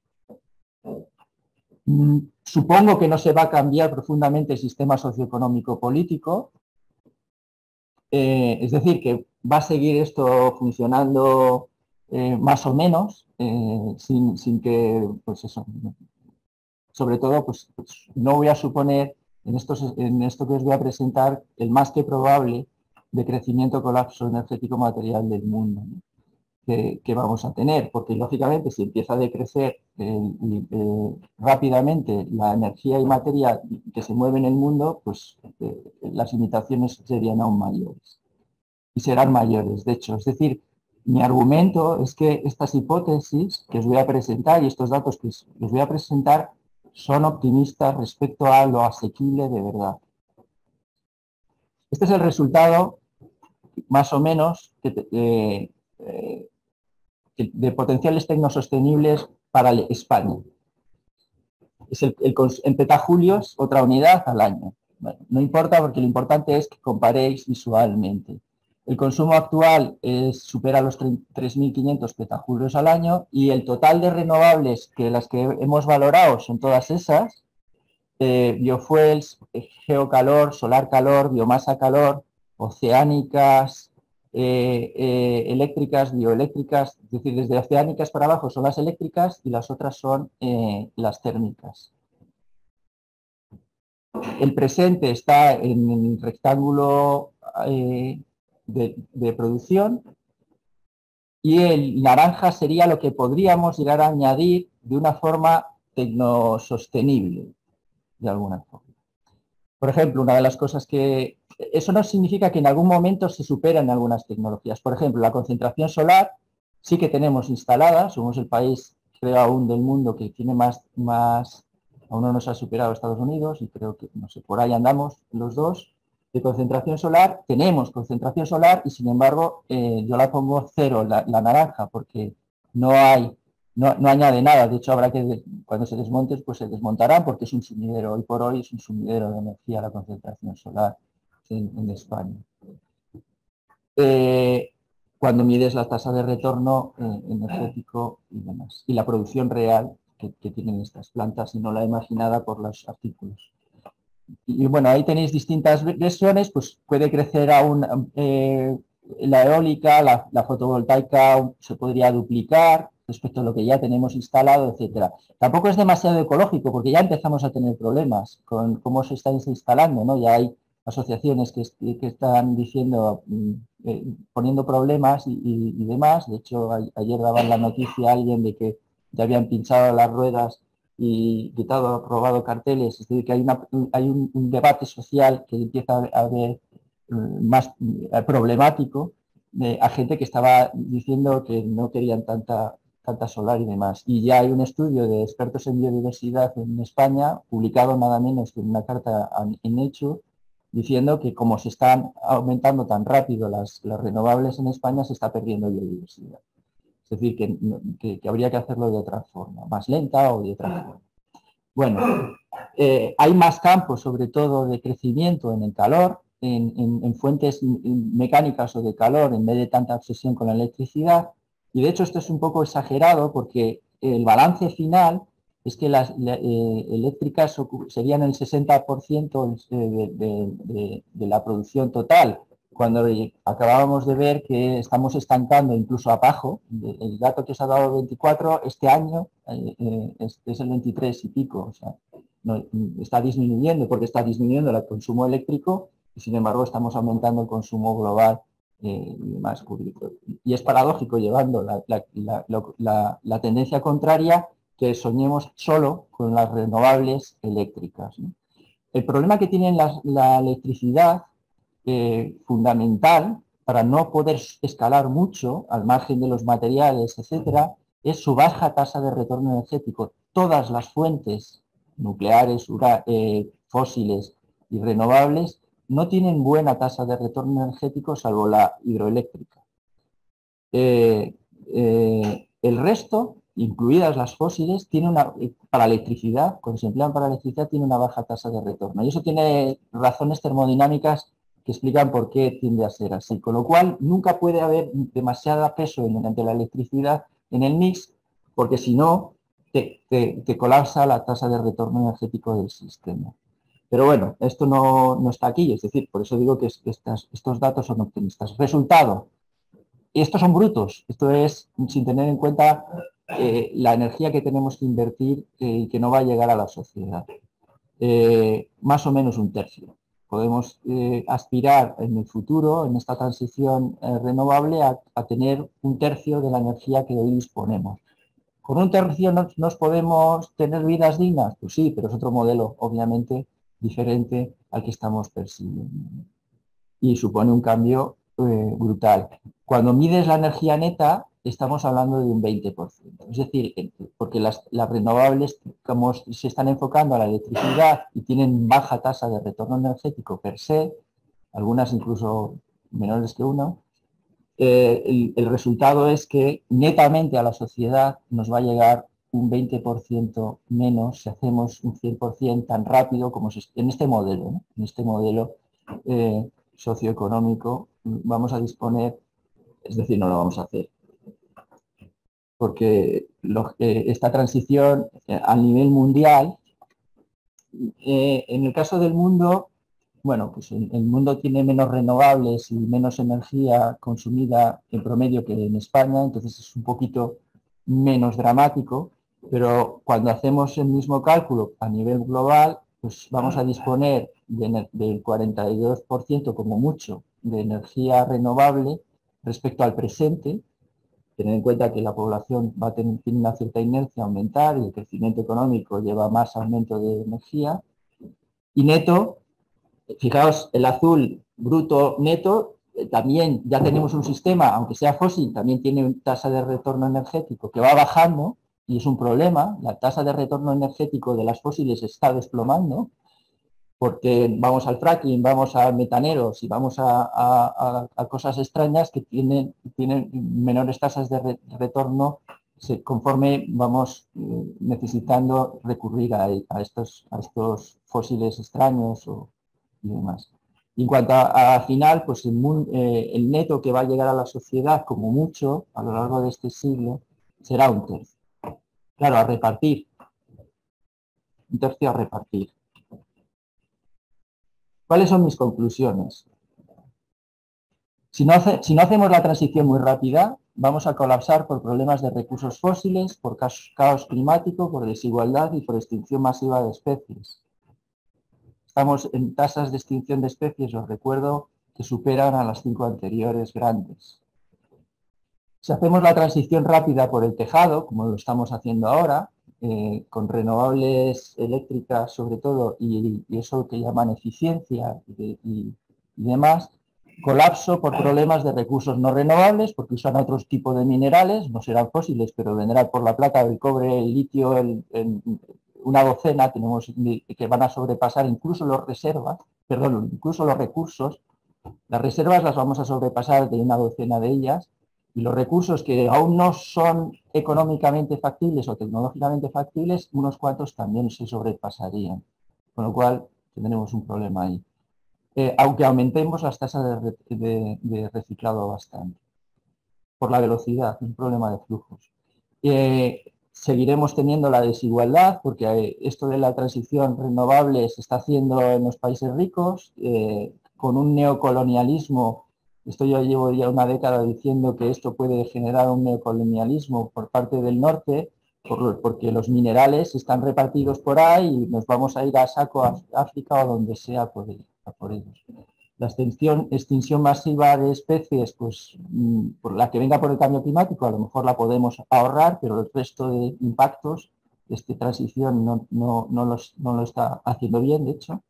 [SPEAKER 2] Mm, supongo que no se va a cambiar profundamente el sistema socioeconómico político. Eh, es decir, que va a seguir esto funcionando eh, más o menos, eh, sin, sin que, pues eso, sobre todo, pues, pues no voy a suponer en, estos, en esto que os voy a presentar el más que probable decrecimiento colapso energético material del mundo, ¿no? que, que vamos a tener, porque lógicamente si empieza a decrecer eh, eh, rápidamente la energía y materia que se mueve en el mundo, pues eh, las limitaciones serían aún mayores y serán mayores, de hecho. Es decir, mi argumento es que estas hipótesis que os voy a presentar y estos datos que os voy a presentar son optimistas respecto a lo asequible de verdad. Este es el resultado, más o menos, que, eh, eh, de potenciales tecnosostenibles para España. Es el, el, en petajulios, otra unidad al año. Bueno, no importa porque lo importante es que comparéis visualmente. El consumo actual es, supera los tres mil quinientos petajulios al año y el total de renovables, que las que hemos valorado son todas esas, eh, biofuels, geocalor, solar calor, biomasa calor, oceánicas, eh, eh, eléctricas, bioeléctricas, es decir, desde oceánicas para abajo son las eléctricas y las otras son eh, las térmicas. El presente está en el rectángulo eh, de, de producción y el naranja sería lo que podríamos llegar a añadir de una forma tecnosostenible, de alguna forma. Por ejemplo, una de las cosas que... Eso no significa que en algún momento se superen algunas tecnologías. Por ejemplo, la concentración solar sí que tenemos instalada. Somos el país, creo, aún del mundo que tiene más... más aún no nos ha superado Estados Unidos y creo que, no sé, por ahí andamos los dos. De concentración solar, tenemos concentración solar y, sin embargo, eh, yo la pongo cero, la, la naranja, porque no hay... No, no añade nada, de hecho habrá que, cuando se desmonten, pues se desmontarán porque es un sumidero, hoy por hoy es un sumidero de energía la concentración solar en, en España. Eh, cuando mides la tasa de retorno eh, energético y demás, y la producción real que, que tienen estas plantas y no la imaginada por los artículos. Y, y bueno, ahí tenéis distintas versiones, pues puede crecer aún eh, la eólica, la, la fotovoltaica se podría duplicar respecto a lo que ya tenemos instalado, etcétera. Tampoco es demasiado ecológico porque ya empezamos a tener problemas con cómo se está instalando, ¿no? Ya hay asociaciones que, que están diciendo, eh, poniendo problemas y, y, y demás. De hecho, a, ayer daban la noticia a alguien de que ya habían pinchado las ruedas y quitado, robado carteles. Es decir, que hay, una, hay un, un debate social que empieza a ver más problemático de, a gente que estaba diciendo que no querían tanta, tanta solar y demás. Y ya hay un estudio de expertos en biodiversidad en España, publicado nada menos que en una carta en Nature, diciendo que como se están aumentando tan rápido las, las renovables en España, se está perdiendo biodiversidad. Es decir, que, que, que habría que hacerlo de otra forma, más lenta o de otra forma. Bueno, eh, hay más campos, sobre todo, de crecimiento en el calor, en, en, en fuentes mecánicas o de calor, en vez de tanta obsesión con la electricidad. Y de hecho esto es un poco exagerado porque el balance final es que las la, eh, eléctricas serían el sesenta por ciento de, de, de, de la producción total, cuando acabábamos de ver que estamos estancando incluso abajo. El dato que os ha dado veinticuatro, este año eh, eh, es, es el veintitrés y pico, o sea, no, está disminuyendo porque está disminuyendo el consumo eléctrico y sin embargo estamos aumentando el consumo global eh, y demás. Y es paradójico llevando la, la, la, la, la tendencia contraria que soñemos solo con las renovables eléctricas, ¿no? El problema que tiene la, la electricidad eh, fundamental para no poder escalar mucho al margen de los materiales, etcétera, es su baja tasa de retorno energético. Todas las fuentes nucleares, ura, eh, fósiles y renovables no tienen buena tasa de retorno energético salvo la hidroeléctrica. Eh, eh, el resto, incluidas las fósiles, tiene una, para electricidad, cuando se emplean para electricidad, tiene una baja tasa de retorno. Y eso tiene razones termodinámicas que explican por qué tiende a ser así. Con lo cual, nunca puede haber demasiado peso ante la electricidad en el mix, porque si no, te, te, te colapsa la tasa de retorno energético del sistema. Pero bueno, esto no, no está aquí, es decir, por eso digo que estas, estos datos son optimistas. Resultado, estos son brutos, esto es sin tener en cuenta eh, la energía que tenemos que invertir y eh, que no va a llegar a la sociedad. Eh, más o menos un tercio. podemos eh, aspirar en el futuro, en esta transición eh, renovable, a, a tener un tercio de la energía que hoy disponemos. ¿Con un tercio nos, nos podemos tener vidas dignas? Pues sí, pero es otro modelo, obviamente, diferente al que estamos persiguiendo. Y supone un cambio eh, brutal. Cuando mides la energía neta, estamos hablando de un veinte por ciento. Es decir, porque las, las renovables, como se están enfocando a la electricidad y tienen baja tasa de retorno energético per se, algunas incluso menores que uno, eh, el, el resultado es que netamente a la sociedad nos va a llegar un veinte por ciento menos si hacemos un cien por ciento tan rápido como se, en este modelo, ¿no? En este modelo eh, socioeconómico vamos a disponer, es decir, no lo vamos a hacer. Porque lo, eh, esta transición eh, a nivel mundial, eh, en el caso del mundo, bueno, pues el, el mundo tiene menos renovables y menos energía consumida en promedio que en España, entonces es un poquito menos dramático, pero cuando hacemos el mismo cálculo a nivel global, pues vamos a disponer de, del cuarenta y dos por ciento como mucho de energía renovable respecto al presente. Tener en cuenta que la población va a tener tiene una cierta inercia a aumentar y el crecimiento económico lleva más aumento de energía. Y neto, fijaos, el azul bruto neto, eh, también ya tenemos un sistema, aunque sea fósil, también tiene una tasa de retorno energético que va bajando y es un problema. La tasa de retorno energético de las fósiles está desplomando porque vamos al fracking, vamos a metaneros y vamos a, a, a cosas extrañas que tienen, tienen menores tasas de re, retorno conforme vamos necesitando recurrir a, a, estos, a estos fósiles extraños o, y demás. Y en cuanto a, a final, pues el, eh, el neto que va a llegar a la sociedad, como mucho, a lo largo de este siglo, será un tercio. Claro, a repartir. Un tercio a repartir. ¿Cuáles son mis conclusiones? Si no, hace, si no hacemos la transición muy rápida, vamos a colapsar por problemas de recursos fósiles, por caos, caos climático, por desigualdad y por extinción masiva de especies. Estamos en tasas de extinción de especies, os recuerdo, que superan a las cinco anteriores grandes. Si hacemos la transición rápida por el tejado, como lo estamos haciendo ahora, eh, con renovables eléctricas sobre todo, y, y eso que llaman eficiencia y, y, y demás, colapso por problemas de recursos no renovables, porque usan otros tipos de minerales, no serán fósiles, pero vendrán por la plata, el cobre, el litio, el, el, una docena, tenemos que van a sobrepasar incluso las reservas, perdón, incluso los recursos. Las reservas las vamos a sobrepasar de una docena de ellas, y los recursos que aún no son económicamente factibles o tecnológicamente factibles, unos cuantos también se sobrepasarían. Con lo cual tendremos un problema ahí. Eh, aunque aumentemos las tasas de, de, de reciclado bastante. Por la velocidad, un problema de flujos. Eh, seguiremos teniendo la desigualdad, porque eh, esto de la transición renovable se está haciendo en los países ricos, eh, con un neocolonialismo. Esto yo llevo ya una década diciendo que esto puede generar un neocolonialismo por parte del norte, por, porque los minerales están repartidos por ahí y nos vamos a ir a saco a África o donde sea por, a por ellos. La extinción, extinción masiva de especies, pues por la que venga por el cambio climático, a lo mejor la podemos ahorrar, pero el resto de impactos de esta transición no, no, no, los, no lo está haciendo bien, de hecho.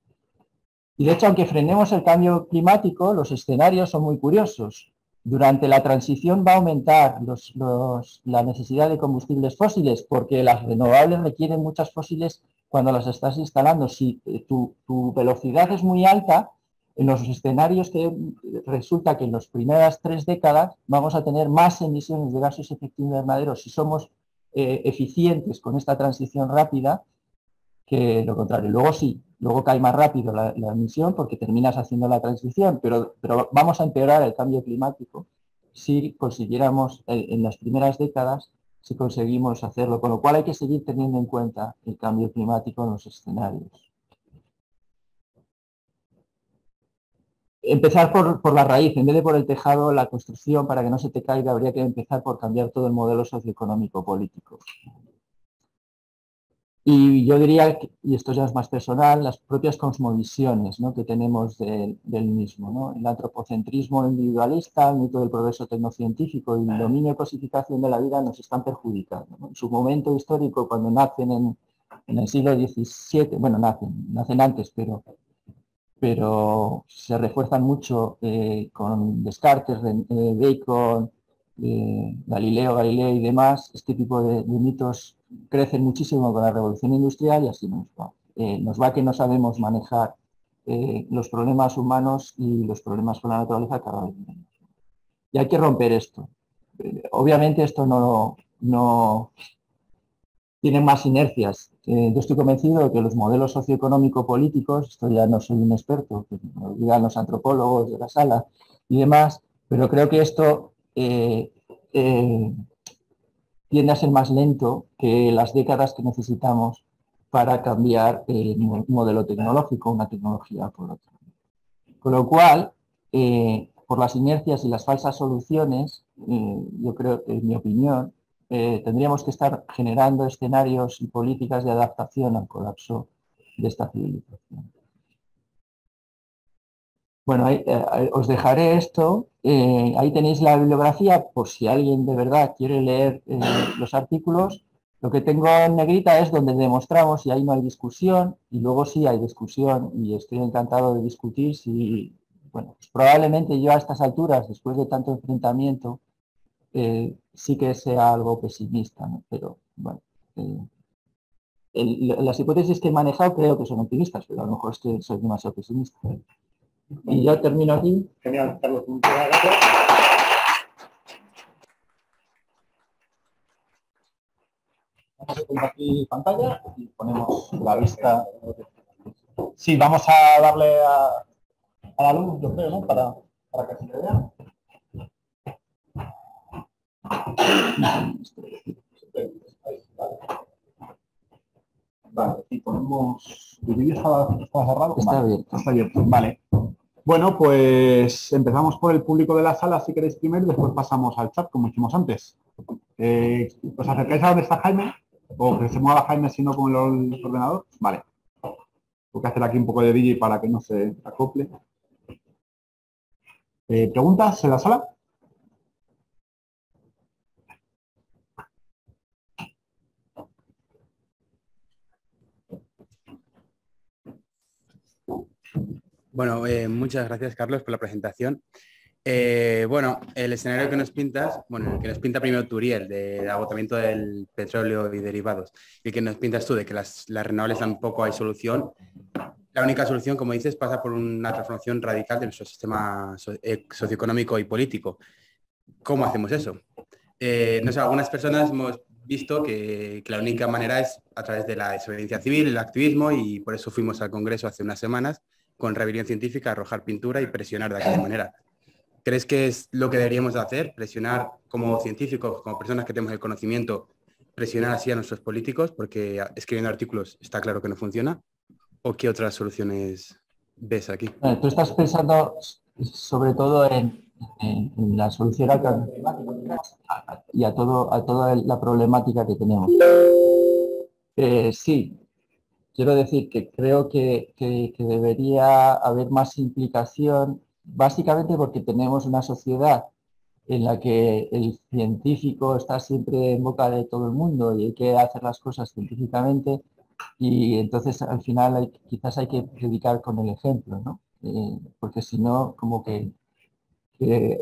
[SPEAKER 2] Y de hecho, aunque frenemos el cambio climático, los escenarios son muy curiosos. Durante la transición va a aumentar los, los, la necesidad de combustibles fósiles, porque las renovables requieren muchas fósiles cuando las estás instalando. Si tu, tu velocidad es muy alta, en los escenarios que resulta que en las primeras tres décadas vamos a tener más emisiones de gases de efecto invernadero si somos eh, eficientes con esta transición rápida que lo contrario. Luego sí, luego cae más rápido la, la emisión porque terminas haciendo la transición, pero, pero vamos a empeorar el cambio climático si consiguiéramos eh, en las primeras décadas, si conseguimos hacerlo, con lo cual hay que seguir teniendo en cuenta el cambio climático en los escenarios. Empezar por, por la raíz, en vez de por el tejado, la construcción, para que no se te caiga, habría que empezar por cambiar todo el modelo socioeconómico político. Y yo diría, que, y esto ya es más personal, las propias cosmovisiones, ¿no?, que tenemos de, del mismo, ¿no? El antropocentrismo individualista, el mito del progreso tecnocientífico y el dominio y cosificación de la vida nos están perjudicando, ¿no? En su momento histórico, cuando nacen en, en el siglo diecisiete, bueno, nacen, nacen antes, pero, pero se refuerzan mucho eh, con Descartes, eh, Bacon, eh, Galileo, Galilei y demás. Este tipo de, de mitos crecen muchísimo con la revolución industrial y así nos va. Eh, nos va que no sabemos manejar eh, los problemas humanos y los problemas con la naturaleza cada vez menos. Y hay que romper esto. Eh, obviamente esto no, no tiene más inercias. Eh, yo estoy convencido de que los modelos socioeconómico-políticos, esto ya no soy un experto, que me lo digan los antropólogos de la sala y demás, pero creo que esto eh, eh, tiende a ser más lento que las décadas que necesitamos para cambiar el modelo tecnológico, una tecnología por otra. Con lo cual, eh, por las inercias y las falsas soluciones, eh, yo creo que, en mi opinión, eh, tendríamos que estar generando escenarios y políticas de adaptación al colapso de esta civilización. Bueno, ahí, eh, os dejaré esto. Eh, ahí tenéis la bibliografía por si alguien de verdad quiere leer eh, los artículos. Lo que tengo en negrita es donde demostramos y ahí no hay discusión, y luego sí hay discusión y estoy encantado de discutir si, bueno, pues probablemente yo a estas alturas, después de tanto enfrentamiento, eh, sí que sea algo pesimista, ¿no? Pero bueno, eh, el, las hipótesis que he manejado creo que son optimistas, pero a lo mejor es que soy demasiado pesimista. Y ya termino aquí.
[SPEAKER 1] Genial, Carlos. Muchas gracias. Vamos a compartir pantalla y ponemos la vista. Sí, vamos a darle a, a la luz, yo creo, ¿no? Para, para que se le vea. Vale, y ponemos... ¿Tu vídeo está, está cerrado?
[SPEAKER 2] Está
[SPEAKER 1] vale.
[SPEAKER 2] abierto.
[SPEAKER 1] Está abierto, vale. Bueno, pues empezamos por el público de la sala, si queréis primero, y después pasamos al chat, como hicimos antes. Eh, ¿Os acercáis a donde está Jaime? ¿O que se mueva Jaime si no con el ordenador? Vale. Tengo que hacer aquí un poco de D J para que no se acople. Eh, ¿Preguntas en la sala?
[SPEAKER 3] Bueno, eh, muchas gracias, Carlos, por la presentación. Eh, bueno, el escenario que nos pintas, bueno, el que nos pinta primero Turiel, de agotamiento del petróleo y derivados, y el que nos pintas tú, de que las, las renovables tampoco hay solución. La única solución, como dices, pasa por una transformación radical de nuestro sistema socioeconómico y político. ¿Cómo hacemos eso? Eh, no sé, algunas personas hemos visto que, que la única manera es a través de la desobediencia civil, el activismo, y por eso fuimos al Congreso hace unas semanas con rebelión científica, arrojar pintura y presionar de aquella manera. ¿Crees que es lo que deberíamos de hacer? Presionar como científicos, como personas que tenemos el conocimiento, presionar así a nuestros políticos, porque escribiendo artículos está claro que no funciona. ¿O qué otras soluciones ves aquí?
[SPEAKER 2] Bueno, tú estás pensando sobre todo en, en, en la solución al cambio climático y a, todo, a toda la problemática que tenemos. Eh, sí, quiero decir que creo que, que, que debería haber más implicación, básicamente porque tenemos una sociedad en la que el científico está siempre en boca de todo el mundo y hay que hacer las cosas científicamente, y entonces al final hay, quizás hay que predicar con el ejemplo, ¿no? Eh, porque si no, como que, que,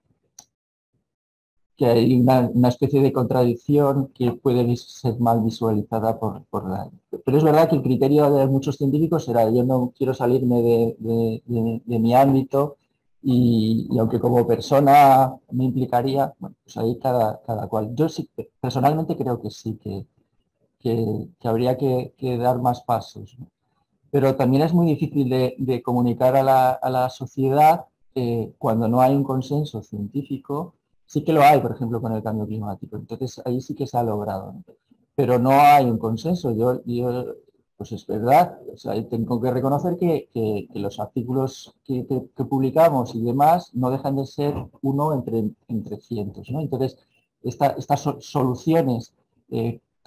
[SPEAKER 2] que hay una, una, especie de contradicción que puede ser mal visualizada por, por la... Pero es verdad que el criterio de muchos científicos será: yo no quiero salirme de, de, de, de mi ámbito, y, y aunque como persona me implicaría, bueno, pues ahí cada, cada cual. Yo sí, personalmente creo que sí, que, que, que habría que, que dar más pasos, ¿no? Pero también es muy difícil de, de comunicar a la, a la sociedad eh, cuando no hay un consenso científico. Sí que lo hay, por ejemplo, con el cambio climático. Entonces, ahí sí que se ha logrado, ¿no? Pero no hay un consenso. Yo, yo pues es verdad, o sea, tengo que reconocer que, que, que los artículos que, que, que publicamos y demás no dejan de ser uno entre, entre cientos, ¿no? Entonces, esta, estas soluciones eh,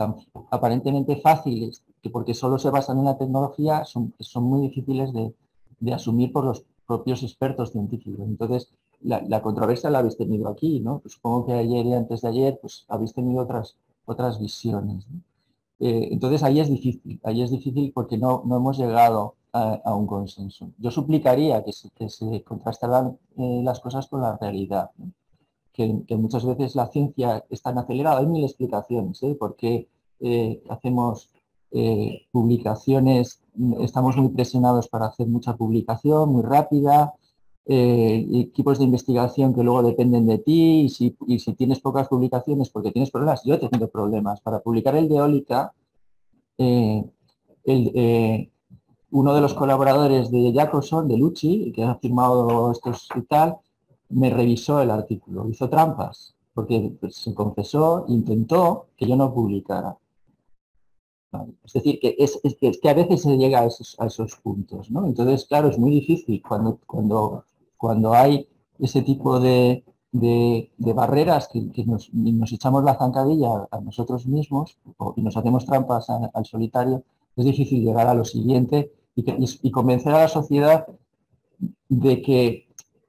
[SPEAKER 2] tan aparentemente fáciles, que porque solo se basan en la tecnología, son, son muy difíciles de, de asumir por los propios expertos científicos. Entonces, la, la controversia la habéis tenido aquí, ¿no? Pues supongo que ayer y antes de ayer pues, habéis tenido otras, otras visiones, ¿no? Eh, entonces, ahí es difícil, ahí es difícil porque no, no hemos llegado a, a un consenso. Yo suplicaría que se, que se contrastaran eh, las cosas con la realidad, ¿no? Que, que muchas veces la ciencia es tan acelerada. Hay mil explicaciones, ¿eh? Por qué eh, hacemos eh, publicaciones, estamos muy presionados para hacer mucha publicación, muy rápida, eh, equipos de investigación que luego dependen de ti, y si, y si tienes pocas publicaciones porque tienes problemas. Yo he tenido problemas. Para publicar el de eólica, eh, el, eh, uno de los colaboradores de Jacobson, de Lucci, que ha firmado estos y tal, me revisó el artículo, hizo trampas, porque pues, se confesó, intentó que yo no publicara. Vale. Es decir, que, es, es, que, es que a veces se llega a esos, a esos puntos, ¿no? Entonces, claro, es muy difícil cuando, cuando, cuando hay ese tipo de, de, de barreras que, que nos, nos, echamos la zancadilla a nosotros mismos o, y nos hacemos trampas a, al solitario, es difícil llegar a lo siguiente y, que, y, y convencer a la sociedad de que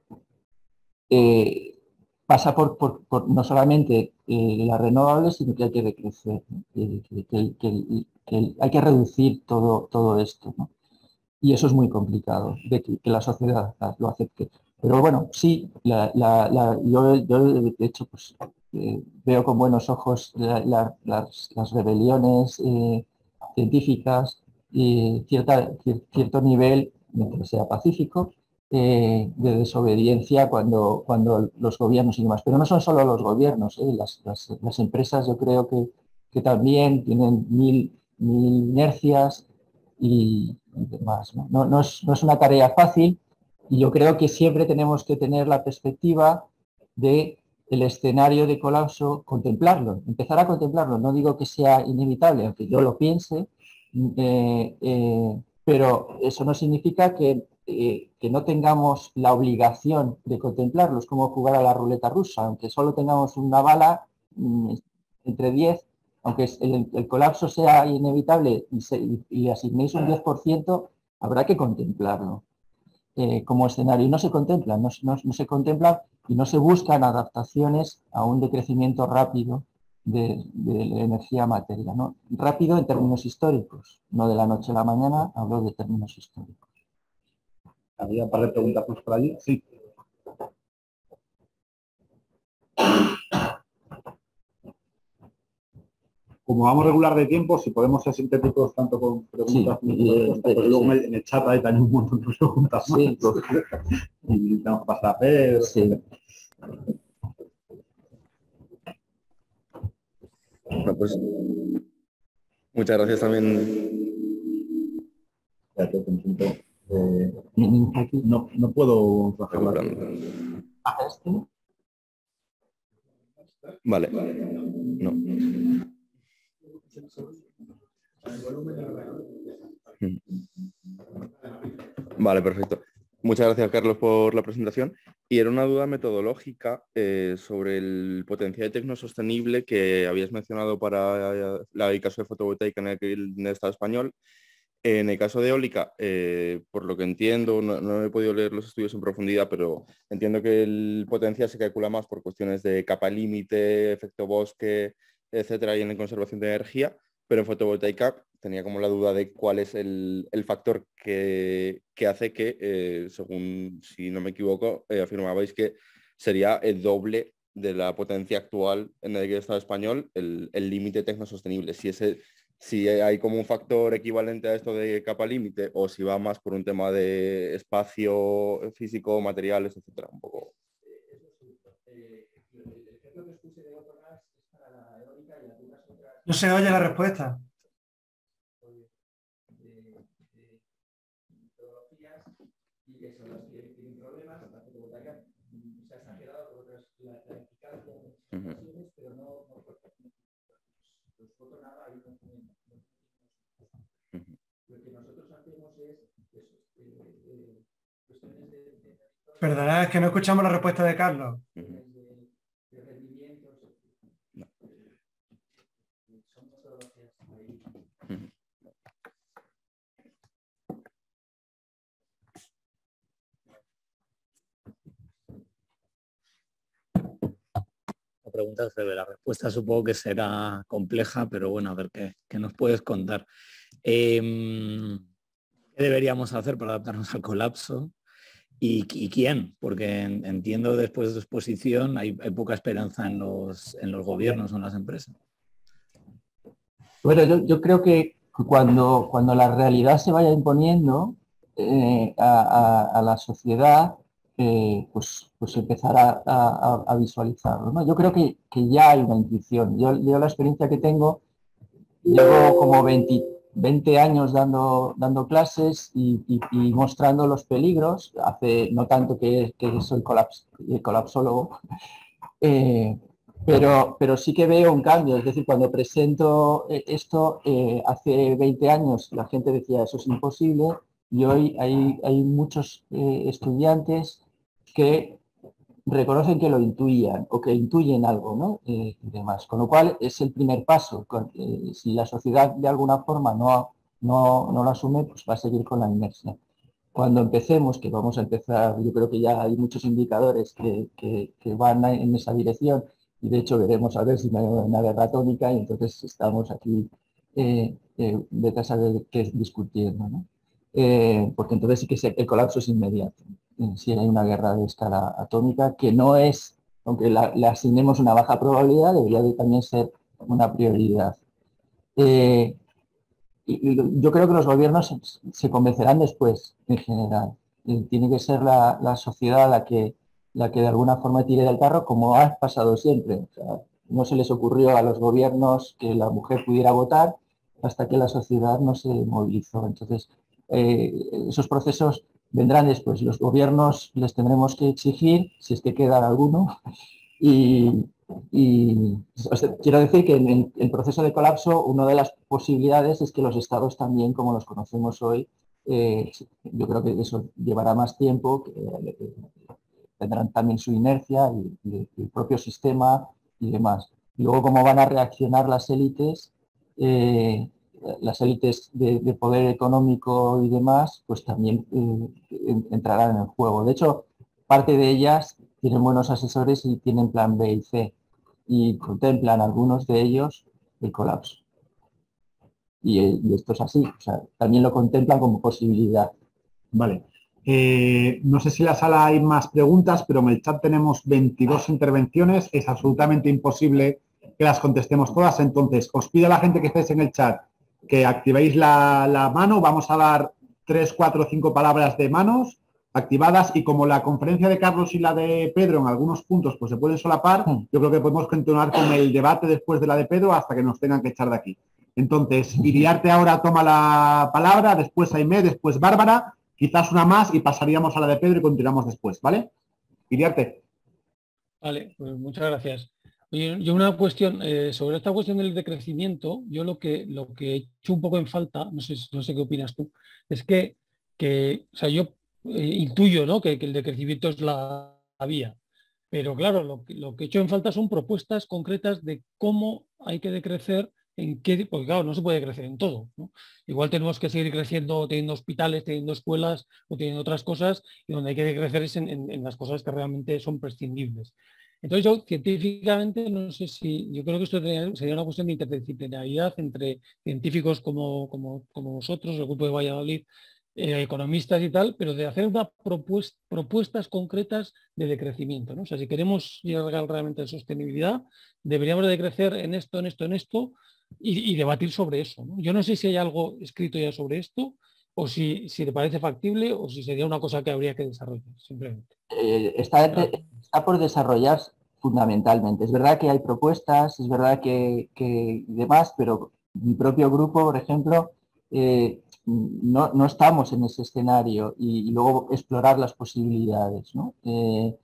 [SPEAKER 2] eh, pasa por, por, por no solamente eh, las renovables, sino que hay que decrecer, que, que, que, que, que hay que reducir todo, todo esto, ¿no? Y eso es muy complicado, de que, que la sociedad lo acepte. Pero bueno, sí, la, la, la, yo, yo de hecho pues, eh, veo con buenos ojos la, la, las, las rebeliones eh, científicas y cierta, cierto nivel, mientras sea pacífico, eh, de desobediencia cuando, cuando los gobiernos y demás. Pero no son solo los gobiernos, ¿eh? las, las, las empresas yo creo que, que también tienen mil, mil inercias y, y demás, ¿no? No, no, es, no es una tarea fácil y yo creo que siempre tenemos que tener la perspectiva de el escenario de colapso, contemplarlo, empezar a contemplarlo. No digo que sea inevitable, aunque yo lo piense, eh, eh, pero eso no significa que, eh, que no tengamos la obligación de contemplarlo. Es como jugar a la ruleta rusa, aunque solo tengamos una bala mmm, entre diez, aunque el, el colapso sea inevitable y, se, y, y asignéis un diez por ciento, habrá que contemplarlo eh, como escenario. Y no se contempla, no, no, no se contempla y no se buscan adaptaciones a un decrecimiento rápido de, de la energía material, ¿no? Rápido en términos históricos, no de la noche a la mañana, hablo de términos históricos.
[SPEAKER 1] ¿Había un par de preguntas más por allí? Sí. Como vamos regular de tiempo, si podemos ser sintéticos tanto con preguntas
[SPEAKER 2] sí,
[SPEAKER 1] como con respuestas, porque luego sí. En el chat hay también un montón de preguntas más. Sí. Y tenemos que pasar a Pedro. Sí.
[SPEAKER 4] Bueno, pues muchas gracias también.
[SPEAKER 1] Ya te siento, eh, no, no puedo bajarla.
[SPEAKER 4] Vale. No. Vale, perfecto. Muchas gracias, Carlos, por la presentación. Y era una duda metodológica eh, sobre el potencial tecnosostenible que habías mencionado para la, el caso de fotovoltaica en el, en el Estado español. En el caso de eólica, eh, por lo que entiendo, no, no he podido leer los estudios en profundidad, pero entiendo que el potencial se calcula más por cuestiones de capa límite, efecto bosque, etcétera, y en la conservación de energía. Pero en fotovoltaica tenía como la duda de cuál es el, el factor que, que hace que, eh, según, si no me equivoco, eh, afirmabais que sería el doble de la potencia actual en el Estado español, el límite tecnosostenible. Si, ese, si hay como un factor equivalente a esto de capa límite o si va más por un tema de espacio físico, materiales, etcétera, un poco.
[SPEAKER 5] No se oye la respuesta. Perdonad, es que no escuchamos la respuesta de Carlos.
[SPEAKER 6] pregunta es breve. La respuesta supongo que será compleja, pero bueno, a ver qué, qué nos puedes contar. Eh, ¿Qué deberíamos hacer para adaptarnos al colapso? ¿Y, y quién? Porque entiendo después de tu exposición hay, hay poca esperanza en los, en los gobiernos o en las empresas.
[SPEAKER 2] Bueno, yo, yo creo que cuando, cuando la realidad se vaya imponiendo eh, a, a, a la sociedad, eh, pues, pues empezará a, a, a visualizarlo, ¿no? Yo creo que, que ya hay una intuición. Yo, yo la experiencia que tengo, llevo como veinte, veinte años dando, dando clases y, y, y mostrando los peligros. Hace no tanto que, que soy colaps, colapsólogo, eh, pero, pero sí que veo un cambio. Es decir, cuando presento esto, eh, hace veinte años la gente decía eso es imposible, y hoy hay, hay muchos eh, estudiantes que reconocen que lo intuían o que intuyen algo, ¿no? Eh, y demás. Con lo cual es el primer paso. Eh, si la sociedad de alguna forma no, no, no lo asume, pues va a seguir con la inercia. Cuando empecemos, que vamos a empezar, yo creo que ya hay muchos indicadores que, que, que van en esa dirección, y de hecho veremos a ver si no hay una guerra atómica, y entonces estamos aquí eh, eh, de casa de qué discutiendo, ¿no? Eh, porque entonces sí que se, el colapso es inmediato. Eh, si hay una guerra de escala atómica, que no es, aunque la, le asignemos una baja probabilidad, debería de también ser una prioridad. Eh, y, y yo creo que los gobiernos se, se convencerán después, en general. Eh, tiene que ser la, la sociedad la que, la que de alguna forma tire del carro, como ha pasado siempre. O sea, no se les ocurrió a los gobiernos que la mujer pudiera votar hasta que la sociedad no se movilizó. Entonces, eh, esos procesos vendrán después. Los gobiernos les tendremos que exigir, si es que queda alguno, y, y o sea, quiero decir que en el, el proceso de colapso, una de las posibilidades es que los estados también, como los conocemos hoy, eh, yo creo que eso llevará más tiempo, que eh, tendrán también su inercia y, y el propio sistema y demás. Y luego, cómo van a reaccionar las élites, eh, las élites de, de poder económico y demás, pues también eh, entrarán en el juego. De hecho, parte de ellas tienen buenos asesores y tienen plan B y C, y contemplan algunos de ellos el colapso. Y, y esto es así, o sea, también lo contemplan como posibilidad.
[SPEAKER 1] Vale. Eh, no sé si en la sala hay más preguntas, pero en el chat tenemos veintidós intervenciones. Es absolutamente imposible que las contestemos todas. Entonces, os pido a la gente que estéis en el chat que activéis la, la mano. Vamos a dar tres, cuatro, cinco palabras de manos activadas, y como la conferencia de Carlos y la de Pedro en algunos puntos pues se pueden solapar, yo creo que podemos continuar con el debate después de la de Pedro hasta que nos tengan que echar de aquí. Entonces, Iriarte ahora toma la palabra, después Aimé, después Bárbara, quizás una más y pasaríamos a la de Pedro y continuamos después, ¿vale? Iriarte.
[SPEAKER 7] Vale, pues muchas gracias. Oye, yo una cuestión, eh, sobre esta cuestión del decrecimiento, yo lo que, lo que he hecho un poco en falta, no sé, no sé qué opinas tú, es que, que o sea, yo eh, intuyo, ¿no?, que, que el decrecimiento es la, la vía, pero claro, lo, lo que he hecho en falta son propuestas concretas de cómo hay que decrecer, en qué, porque claro, no se puede crecer en todo, ¿no? Igual tenemos que seguir creciendo teniendo hospitales, teniendo escuelas o teniendo otras cosas, y donde hay que crecer es en, en, en las cosas que realmente son prescindibles. Entonces yo científicamente no sé si, yo creo que esto sería una cuestión de interdisciplinaridad entre científicos como, como, como vosotros, el grupo de Valladolid, eh, economistas y tal, pero de hacer una propuesta, propuestas concretas de decrecimiento, ¿no? O sea, si queremos llegar realmente a sostenibilidad, deberíamos de decrecer en esto, en esto, en esto, y, y debatir sobre eso, ¿no? Yo no sé si hay algo escrito ya sobre esto, o si, si te parece factible, o si sería una cosa que habría que desarrollar, simplemente.
[SPEAKER 2] Eh, está, está por desarrollar fundamentalmente. Es verdad que hay propuestas, es verdad que, que demás, pero mi propio grupo, por ejemplo, eh, no, no estamos en ese escenario, y, y luego explorar las posibilidades, ¿no? Eh,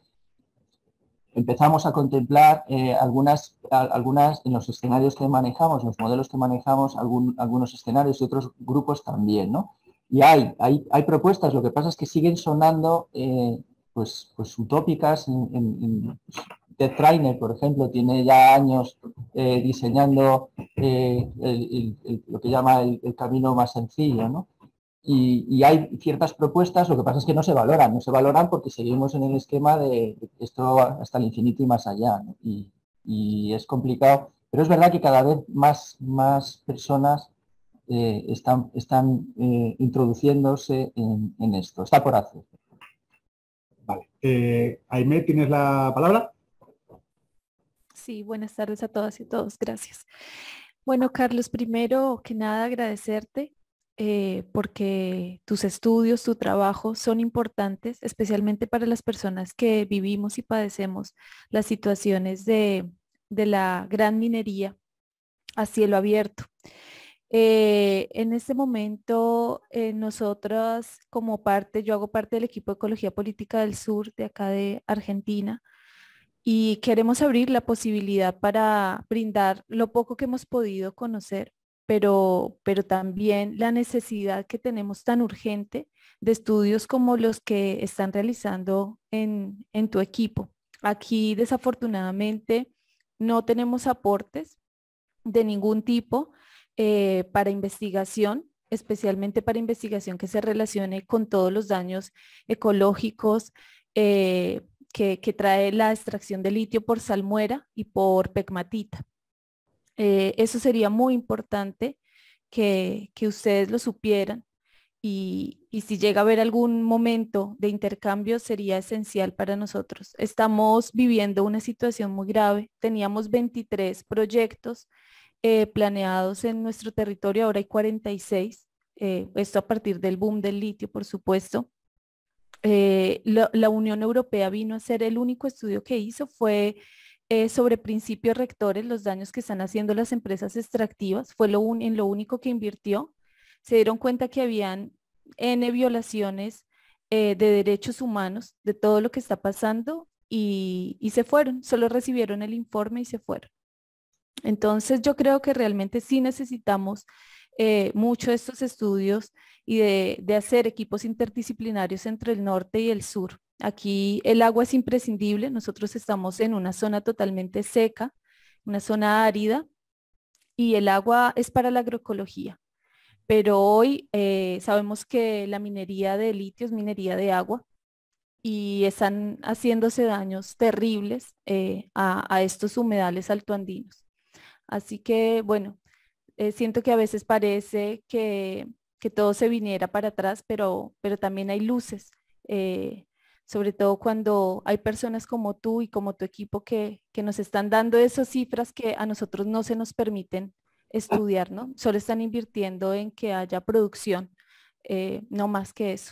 [SPEAKER 2] empezamos a contemplar eh, algunas, a, algunas, en los escenarios que manejamos, los modelos que manejamos, algún, algunos escenarios y otros grupos también, ¿no? Y hay, hay, hay propuestas, lo que pasa es que siguen sonando eh, pues, pues utópicas. En, en, en, Ted Trainer, por ejemplo, tiene ya años eh, diseñando eh, el, el, el, lo que llama el, el camino más sencillo, ¿no? Y, y hay ciertas propuestas, lo que pasa es que no se valoran, no se valoran porque seguimos en el esquema de esto hasta el infinito y más allá, ¿no? Y, y es complicado, pero es verdad que cada vez más, más personas eh, están, están eh, introduciéndose en, en esto. Está por hacer.
[SPEAKER 1] Vale. Eh, Aimé, ¿tienes la palabra?
[SPEAKER 8] Sí, buenas tardes a todas y a todos. Gracias. Bueno, Carlos, primero que nada agradecerte eh, porque tus estudios, tu trabajo son importantes, especialmente para las personas que vivimos y padecemos las situaciones de, de la gran minería a cielo abierto. Eh, en este momento, eh, nosotras como parte, yo hago parte del equipo de Ecología Política del Sur de acá de Argentina y queremos abrir la posibilidad para brindar lo poco que hemos podido conocer, pero, pero también la necesidad que tenemos tan urgente de estudios como los que están realizando en, en tu equipo. Aquí, desafortunadamente, no tenemos aportes de ningún tipo eh, para investigación, especialmente para investigación que se relacione con todos los daños ecológicos eh, que, que trae la extracción de litio por salmuera y por pegmatita. Eh, eso sería muy importante que, que ustedes lo supieran y, y si llega a haber algún momento de intercambio sería esencial para nosotros. Estamos viviendo una situación muy grave. Teníamos veintitrés proyectos eh, planeados en nuestro territorio, ahora hay cuarenta y seis. Eh, esto a partir del boom del litio, por supuesto. Eh, la, la Unión Europea vino a hacer el único estudio que hizo fue eh, sobre principios rectores, los daños que están haciendo las empresas extractivas, fue lo un, en lo único que invirtió. Se dieron cuenta que habían N violaciones eh, de derechos humanos, de todo lo que está pasando y, y se fueron, solo recibieron el informe y se fueron. Entonces yo creo que realmente sí necesitamos eh, mucho de estos estudios y de, de hacer equipos interdisciplinarios entre el norte y el sur. Aquí el agua es imprescindible, nosotros estamos en una zona totalmente seca, una zona árida, y el agua es para la agroecología. Pero hoy eh, sabemos que la minería de litio es minería de agua y están haciéndose daños terribles eh, a, a estos humedales altoandinos. Así que, bueno, eh, siento que a veces parece que, que todo se viniera para atrás, pero, pero también hay luces, eh, sobre todo cuando hay personas como tú y como tu equipo que, que nos están dando esas cifras que a nosotros no se nos permiten estudiar, ¿no? Solo están invirtiendo en que haya producción, eh, no más que eso.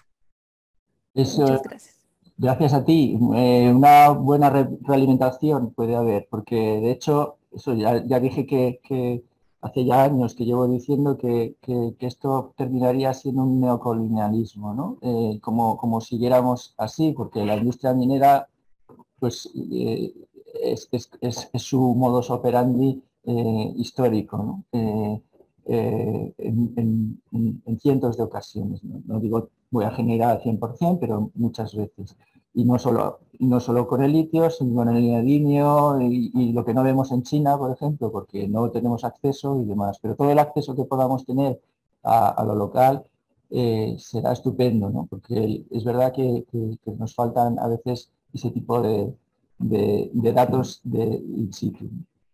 [SPEAKER 2] Eso,
[SPEAKER 8] Muchas gracias.
[SPEAKER 2] Gracias a ti. Eh, una buena re realimentación puede haber, porque de hecho, eso ya, ya dije que, que hace ya años que llevo diciendo que, que, que esto terminaría siendo un neocolonialismo, ¿no? Eh, como, como siguiéramos así, porque la industria minera pues, eh, es, es, es, es su modus operandi eh, histórico, ¿no? Eh, eh, en, en, en cientos de ocasiones, ¿no? No digo voy a generar al cien por cien, pero muchas veces. Y no solo, no solo con el litio, sino con el neodimio y, y lo que no vemos en China, por ejemplo, porque no tenemos acceso y demás. Pero todo el acceso que podamos tener a, a lo local eh, será estupendo, ¿no? Porque es verdad que, que, que nos faltan a veces ese tipo de, de, de datos de in situ.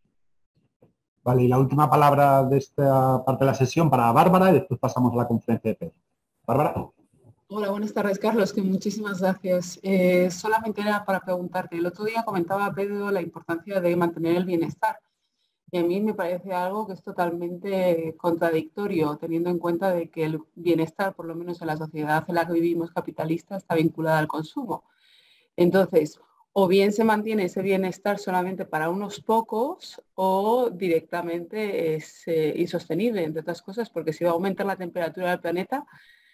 [SPEAKER 1] Vale, y la última palabra de esta parte de la sesión para Bárbara y después pasamos a la conferencia de Pedro. Bárbara.
[SPEAKER 9] Hola, buenas tardes, Carlos, que muchísimas gracias. Eh, solamente era para preguntarte, el otro día comentaba Pedro la importancia de mantener el bienestar y a mí me parece algo que es totalmente contradictorio, teniendo en cuenta de que el bienestar, por lo menos en la sociedad en la que vivimos capitalista, está vinculada al consumo. Entonces, o bien se mantiene ese bienestar solamente para unos pocos o directamente es eh, insostenible, entre otras cosas, porque si va a aumentar la temperatura del planeta,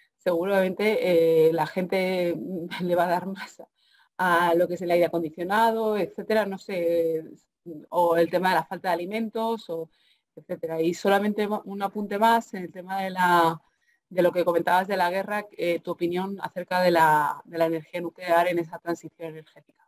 [SPEAKER 9] seguramente eh, la gente le va a dar más a lo que es el aire acondicionado, etcétera, no sé, o el tema de la falta de alimentos, o etcétera. Y solamente un apunte más en el tema de, la, de lo que comentabas de la guerra, eh, tu opinión acerca de la, de la energía nuclear en esa transición energética.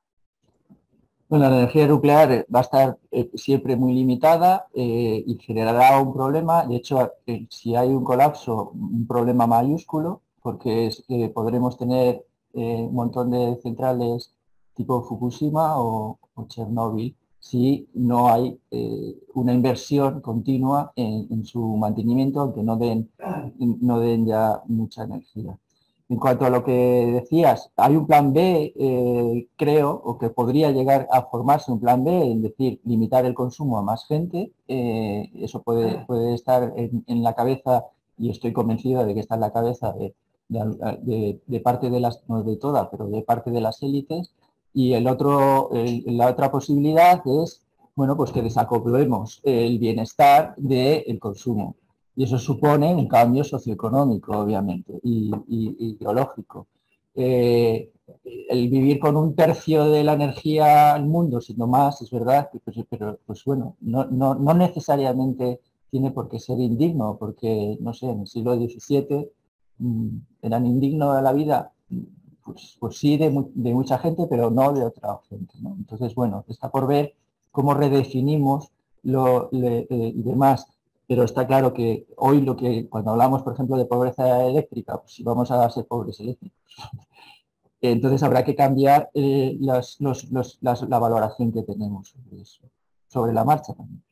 [SPEAKER 2] Bueno, la energía nuclear va a estar eh, siempre muy limitada eh, y generará un problema. De hecho, eh, si hay un colapso, un problema mayúsculo, porque es, eh, podremos tener eh, un montón de centrales tipo Fukushima o, o Chernóbil si no hay eh, una inversión continua en, en su mantenimiento, aunque no den, no den ya mucha energía. En cuanto a lo que decías, hay un plan B, eh, creo, o que podría llegar a formarse un plan B, es decir, limitar el consumo a más gente. Eh, eso puede, puede estar en, en la cabeza, y estoy convencido de que está en la cabeza de, de, de, de parte de las, no de toda, pero de parte de las élites. Y el otro, el, la otra posibilidad es, bueno, pues que desacoplemos el bienestar del consumo. Y eso supone un cambio socioeconómico, obviamente, y, y, y ideológico. Eh, el vivir con un tercio de la energía al mundo, siendo más, es verdad, pues, pero pues bueno, no, no, no necesariamente tiene por qué ser indigno, porque, no sé, en el siglo diecisiete mmm, eran indignos de la vida, pues, pues sí, de, de mucha gente, pero no de otra gente, ¿no? Entonces, bueno, está por ver cómo redefinimos lo, le, eh, y demás. Pero está claro que hoy lo que, cuando hablamos, por ejemplo, de pobreza eléctrica, pues si vamos a ser pobres eléctricos, entonces habrá que cambiar eh, las, los, los, las, la valoración que tenemos sobre eso, sobre la marcha también.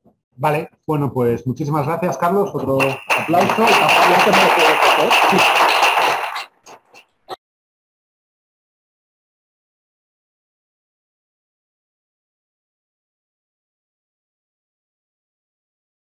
[SPEAKER 1] Vale, bueno, pues muchísimas gracias, Carlos. Otro aplauso.